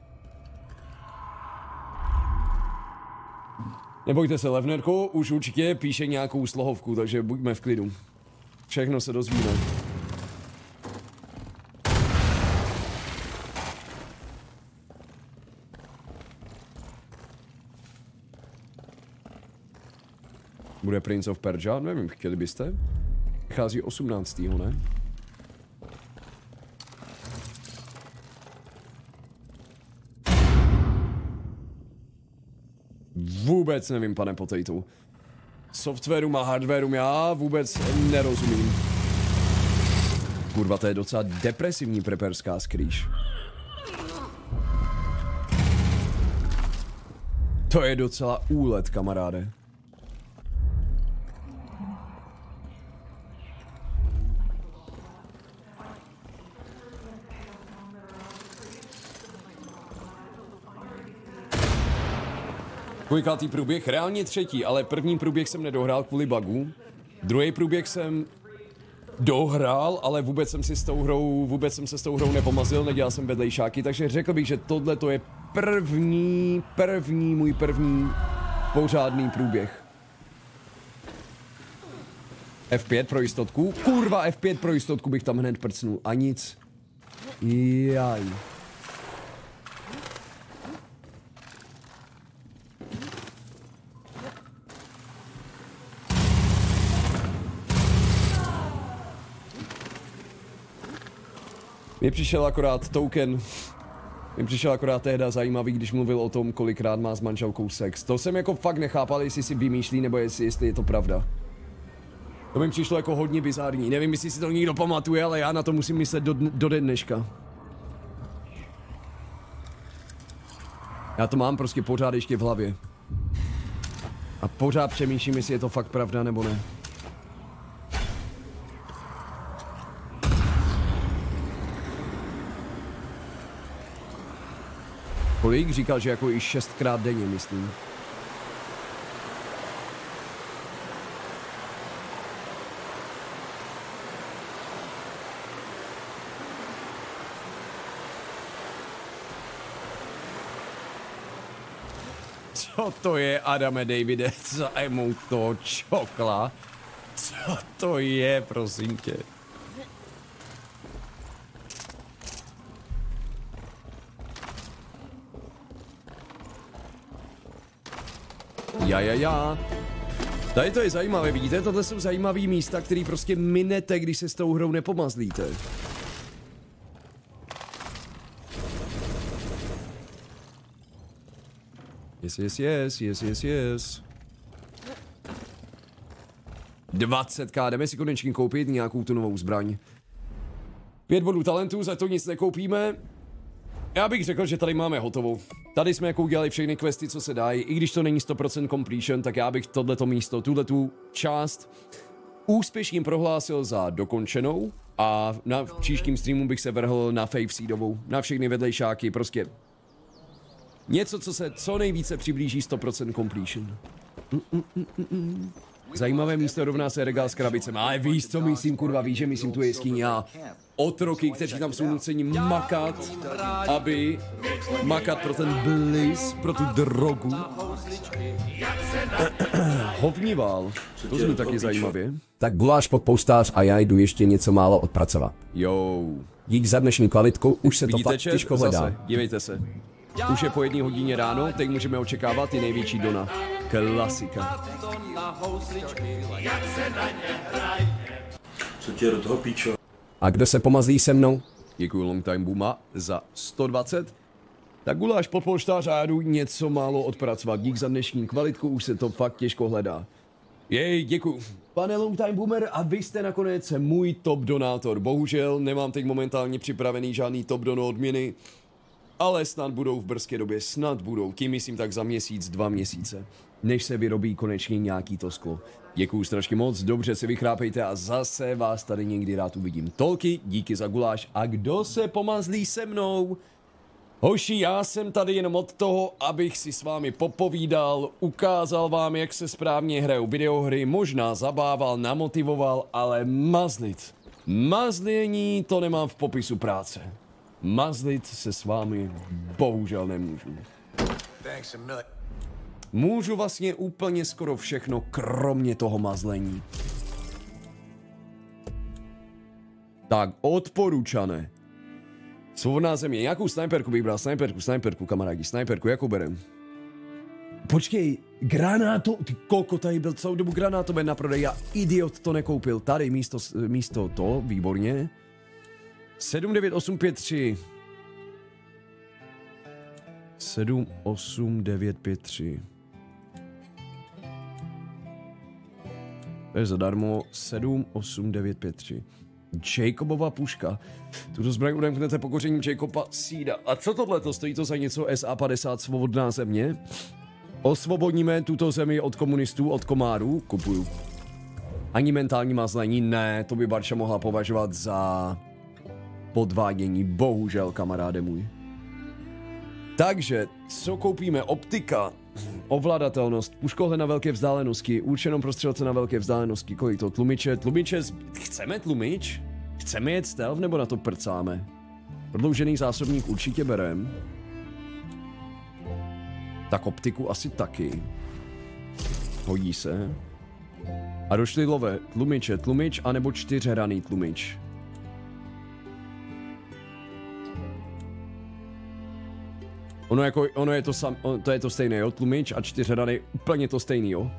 Nebojte se, Levnerko, už určitě píše nějakou slohovku, takže buďme v klidu. Všechno se dozvíme. Bude Prince of Persia? Nevím, chtěli byste? Vychází osmnáctého ne? Vůbec nevím, pane Potato. Softwarům a hardwarům já vůbec nerozumím. Kurva, to je docela depresivní preperská skrýš. To je docela úlet, kamaráde. Kolikátý průběh? Reálně třetí, ale první průběh jsem nedohrál kvůli bugu. Druhý průběh jsem dohrál, ale vůbec jsem si s tou hrou, vůbec jsem se s tou hrou nepomazil, nedělal jsem vedlejšáky, takže řekl bych, že tohle to je první, první, můj první pořádný průběh. F pět pro jistotku. Kurva, F pět pro jistotku bych tam hned prcnul. A nic. Jaj. Mně přišel akorát token, mně přišel akorát tehda zajímavý, když mluvil o tom, kolikrát má s manželkou sex. To jsem jako fakt nechápal, jestli si vymýšlí, nebo jestli, jestli je to pravda. To mi přišlo jako hodně bizární. Nevím, jestli si to někdo pamatuje, ale já na to musím myslet do, do dneška. Já to mám prostě pořád ještě v hlavě. A pořád přemýšlím, jestli je to fakt pravda, nebo ne. Kolik? Říkal, že jako i šestkrát denně, myslím. Co to je, Adame Davide, za emote toho čokla? Co to je, prosím tě? Ja, ja, ja. Tady to je zajímavé, vidíte? Tohle jsou zajímavé místa, které prostě minete, když se s tou hrou nepomazlíte. Yes, yes, yes, yes, yes, yes. dvacet k, jdeme si konečně koupit nějakou tu novou zbraň. Pět bodů talentu, za to nic nekoupíme. Já bych řekl, že tady máme hotovou. Tady jsme jako udělali všechny questy, co se dají, i když to není sto procent completion, tak já bych tohleto místo, tuhletu část úspěšně prohlásil za dokončenou a na příštím streamu bych se vrhl na Faith Seedovou, na všechny vedlejšáky, prostě něco, co se co nejvíce přiblíží sto procent completion. Mm, mm, mm, mm. Zajímavé místo rovná se regál s krabicemi, ale víš, co myslím, kurva, víš, že myslím tu jeskyni a otroky, kteří tam jsou nuceni makat, aby makat pro ten bliss, pro tu drogu. Hovnivál, to zní taky zajímavě. Tak guláš pod poustář a já jdu ještě něco málo odpracovat. Jo. Dík za dnešní kvalitku, už se Vidíte, to fakt těžko hledá. Dívejte se. Už je po jedné hodině ráno, teď můžeme očekávat ty největší dona. Klasika. Co tě do toho píčo? A kdo se pomazlí se mnou? Děkuji Long Time Booma za sto dvacet. Tak guláš pod polštář a já jdu něco málo odpracovat. Dík za dnešní kvalitku, už se to fakt těžko hledá. Jej, děkuji. Pane Long Time Boomer, a vy jste nakonec můj top donátor. Bohužel nemám teď momentálně připravený žádný top dono odměny. Ale snad budou v brzké době, snad budou, tím myslím tak za měsíc, dva měsíce, než se vyrobí konečně nějaký to sklo. Děkuju strašně moc, dobře se vychrápejte a zase vás tady někdy rád uvidím. Tolky, díky za guláš a kdo se pomazlí se mnou? Hoši, já jsem tady jenom od toho, abych si s vámi popovídal, ukázal vám, jak se správně hrajou videohry, možná zabával, namotivoval, ale mazlit. Mazlení to nemám v popisu práce. Mazlit se s vámi bohužel nemůžu. Můžu vlastně úplně skoro všechno, kromě toho mazlení. Tak, odporučané. Svobodná země, jakou snajperku bych bral? Snajperku, snajperku, kamarádi, snajperku, jakou berem? Počkej, Granáto, ty koko, tady byl celou dobu granátomet na prodej, já idiot to nekoupil. Tady místo, místo to, výborně. sedm devět osm pět tři. sedm osm devět pět tři. To je zadarmo. sedm osm devět pět tři. Jacobova puška. Tuto zbraň odemknete pokořením Jacoba Seeda. A co tohle? To stojí to za něco? S A padesát svobodná země? Osvobodníme tuto zemi od komunistů, od komárů? Kupuju. Ani mentální mazlení? Ne, to by Barča mohla považovat za podvádění. Bohužel, kamaráde můj. Takže, co koupíme? Optika. Ovladatelnost. Puškohle na velké vzdálenosti. Určenou pro střelce na velké vzdálenosti. Kolik to? Tlumiče? Tlumiče? Z... Chceme tlumič? Chceme jet stealth nebo na to prcáme? Prodloužený zásobník určitě berem. Tak optiku asi taky. Hodí se. A došli lové. Tlumiče, tlumič, anebo čtyřhraný tlumič. Ono, jako, ono je to sam, to je to stejné, jo? Tlumič a čtyřhraný, úplně to stejný, jo?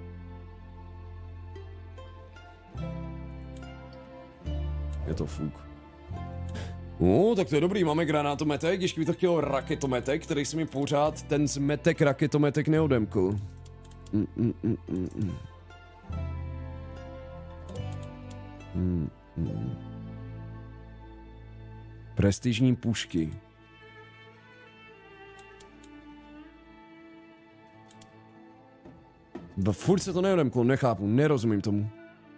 Je to fuk. No, tak to je dobrý, máme granátometek, ještě by to chtělo raketometek, který se mi pořád ten zmetek raketometek neodemkl. Mm, mm, mm, mm, mm. Mm, mm. Prestižní pušky. Bo furt se to neodemklo, nechápu, nerozumím tomu.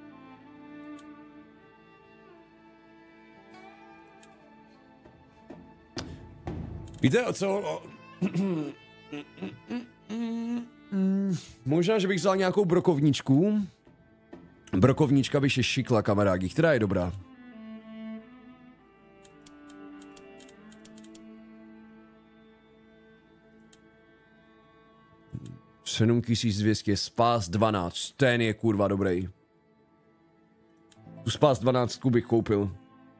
Víte, co? Možná, že bych vzal nějakou brokovničku. Brokovnička by se šikla, kamarádi, která je dobrá. sedm tisíc dvě stě, Spás dvanáct, ten je kurva dobrý. Tu Spás dvanáct bych koupil.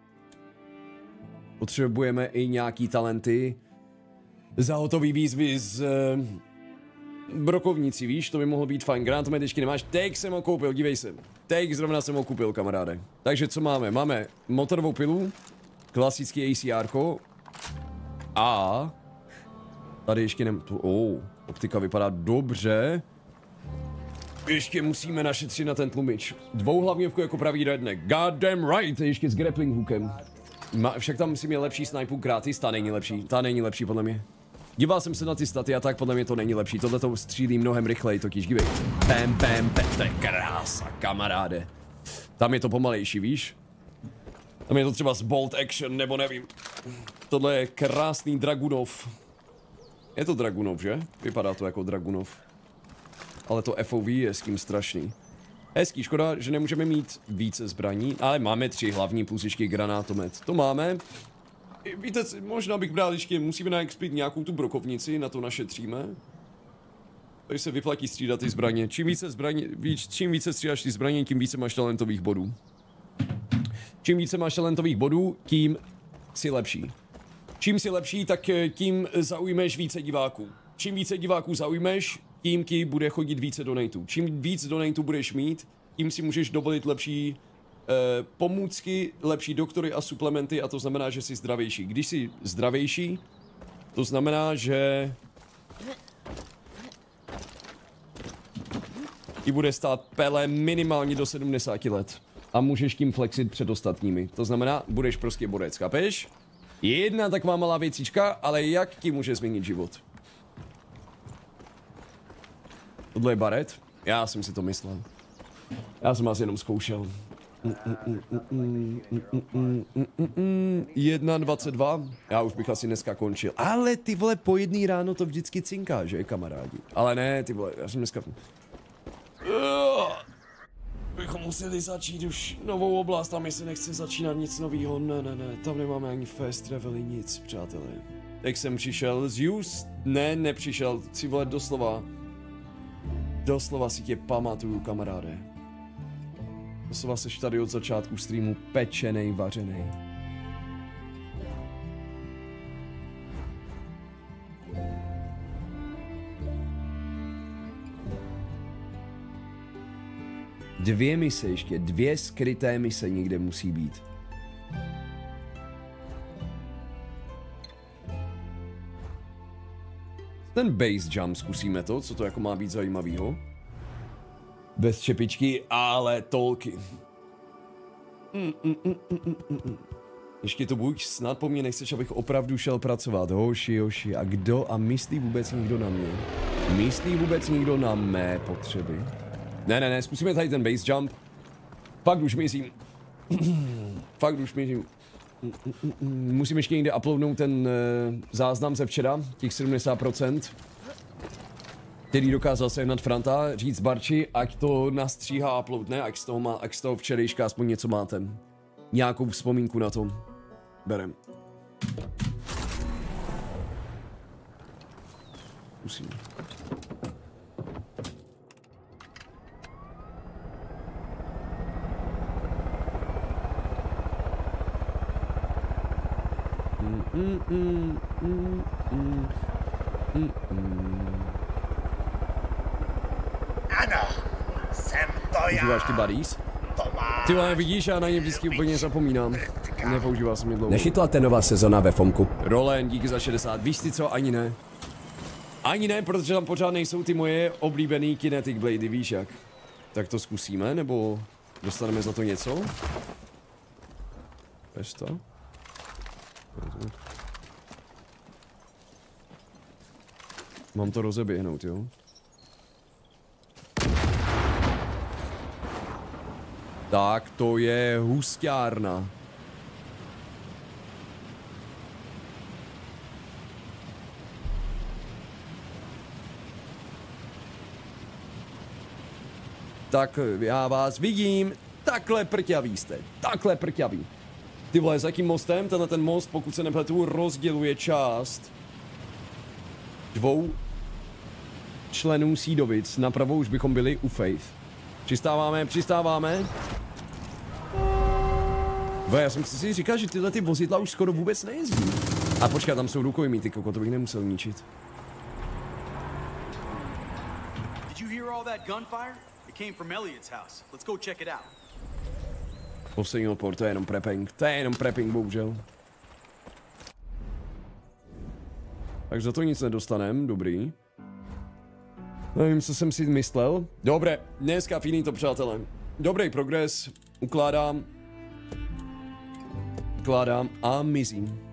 Potřebujeme i nějaký talenty. Za hotový výzvy z uh, brokovnici, víš, to by mohlo být fajn. Granátometečky nemáš, take jsem ho koupil, dívej se. Take zrovna jsem ho koupil, kamaráde. Takže co máme? Máme motorovou pilu, klasický A C R ko a tady ještě nem... Oh, optika vypadá dobře. Ještě musíme našetřit na ten tlumič. Dvouhlavňovku jako pravý redneck. God damn right, ještě s grappling hookem. Ma, však tam musím mít lepší snipu gratis, ta není lepší, ta není lepší podle mě. Díval jsem se na ty staty a tak podle mě to není lepší, tohle to střílí mnohem rychleji, totiž dívej. Bam, bam, bam, to je krása, kamaráde. Tam je to pomalejší, víš? Tam je to třeba z bolt action, nebo nevím. Tohle je krásný Dragunov. Je to Dragunov, že? Vypadá to jako Dragunov. Ale to F O V je s tím strašný. Hezký, škoda, že nemůžeme mít více zbraní, ale máme tři hlavní plus ještě granátomet. To máme. Víte, možná bych bral ještě, musíme naexpit nějakou tu brokovnici, na to našetříme. Takže se vyplatí střídat ty zbraně. Čím více zbraně, víc, čím více střídáš ty zbraně, tím více máš talentových bodů. Čím více máš talentových bodů, tím si lepší. Čím si lepší, tak tím zaujmeš více diváků. Čím více diváků zaujmeš, tím ti bude chodit více donatů. Čím víc donatů budeš mít, tím si můžeš dovolit lepší eh, pomůcky, lepší doktory a suplementy a to znamená, že jsi zdravější. Když jsi zdravější, to znamená, že ti bude stát pele minimálně do sedmdesáti let a můžeš tím flexit před ostatními. To znamená, budeš prostě borec, chápeš? Jedna taková malá věcička, ale jak ti může změnit život? Tohle je baret? Já jsem si to myslel. Já jsem vás jenom zkoušel. jedna dvacet dva. Já už bych asi dneska končil. Ale ty vole, po jedný ráno to vždycky cinká, že kamarádi? Ale ne, ty vole, já jsem dneska... Bychom museli začít už novou oblast, tam mi se nechce začínat nic novýho. Ne, ne, ne, tam nemáme ani fast travely, nic, přátelé. Tak jsem přišel z Just? Ne, nepřišel, si vole doslova. Doslova si tě pamatuju, kamaráde. Doslova seš tady od začátku streamu pečenej, vařenej. Dvě mise ještě, dvě skryté mise někde musí být. Ten base jump, zkusíme to, co to jako má být zajímavýho. Bez čepičky, ale tolky. Mm, mm, mm, mm, mm, mm. Ještě to buď, snad po mně nechceš, abych opravdu šel pracovat. Hoši, hoši, a kdo? A myslí vůbec někdo na mě? Myslí vůbec někdo na mé potřeby? Ne, ne, ne, zkusíme tady ten base jump. Fakt už myslím. Fakt už myslím. Musím ještě někde uploadnout ten uh, záznam ze včera, těch sedmdesát procent. Který dokázal sehnat Franta, říct Barči, ať to nastříhá a uploadne, ať z toho, má, ať z toho včerejška aspoň něco máte. Nějakou vzpomínku na to. Berem. Musím. Mm, mm, mm, mm, mm, mm, mm. Ano, jsem to já. Užíváš ty buddies? Ty vole, vidíš, já na ně vždycky úplně zapomínám. Nepoužíval jsem je dlouho. Nechytla ten nová sezona ve Fomku. Rolen, díky za šedesát. Víš ty co, ani ne. Ani ne, protože tam pořád nejsou ty moje oblíbený Kinetic Blady, víš jak. Tak to zkusíme, nebo dostaneme za to něco? Bez to? Mám to rozeběhnout, jo? Tak to je husťárna. Tak já vás vidím. Takhle prťaví jste. Takhle prťaví. Ty vole, za jakým mostem? Tenhle ten most, pokud se nepletu, rozděluje část dvou členů Sídovic. Napravo už bychom byli u Faith. Přistáváme, přistáváme. Ve, já jsem si říkal, že tyhle ty vozidla už skoro vůbec nejezdí. A počkat, tam jsou rukojmí, ty koko, to bych nemusel ničit. Did you hear all that gunfire? It came from Elliot's house. Let's go check it out. Poslední odpor, to je jenom prepping. To je jenom prepping, bohužel. Tak za to nic nedostanem, dobrý. Nevím, co jsem si myslel. Dobré, dneska finito, přátelé. Dobrý progres, ukládám. Ukládám a mizím.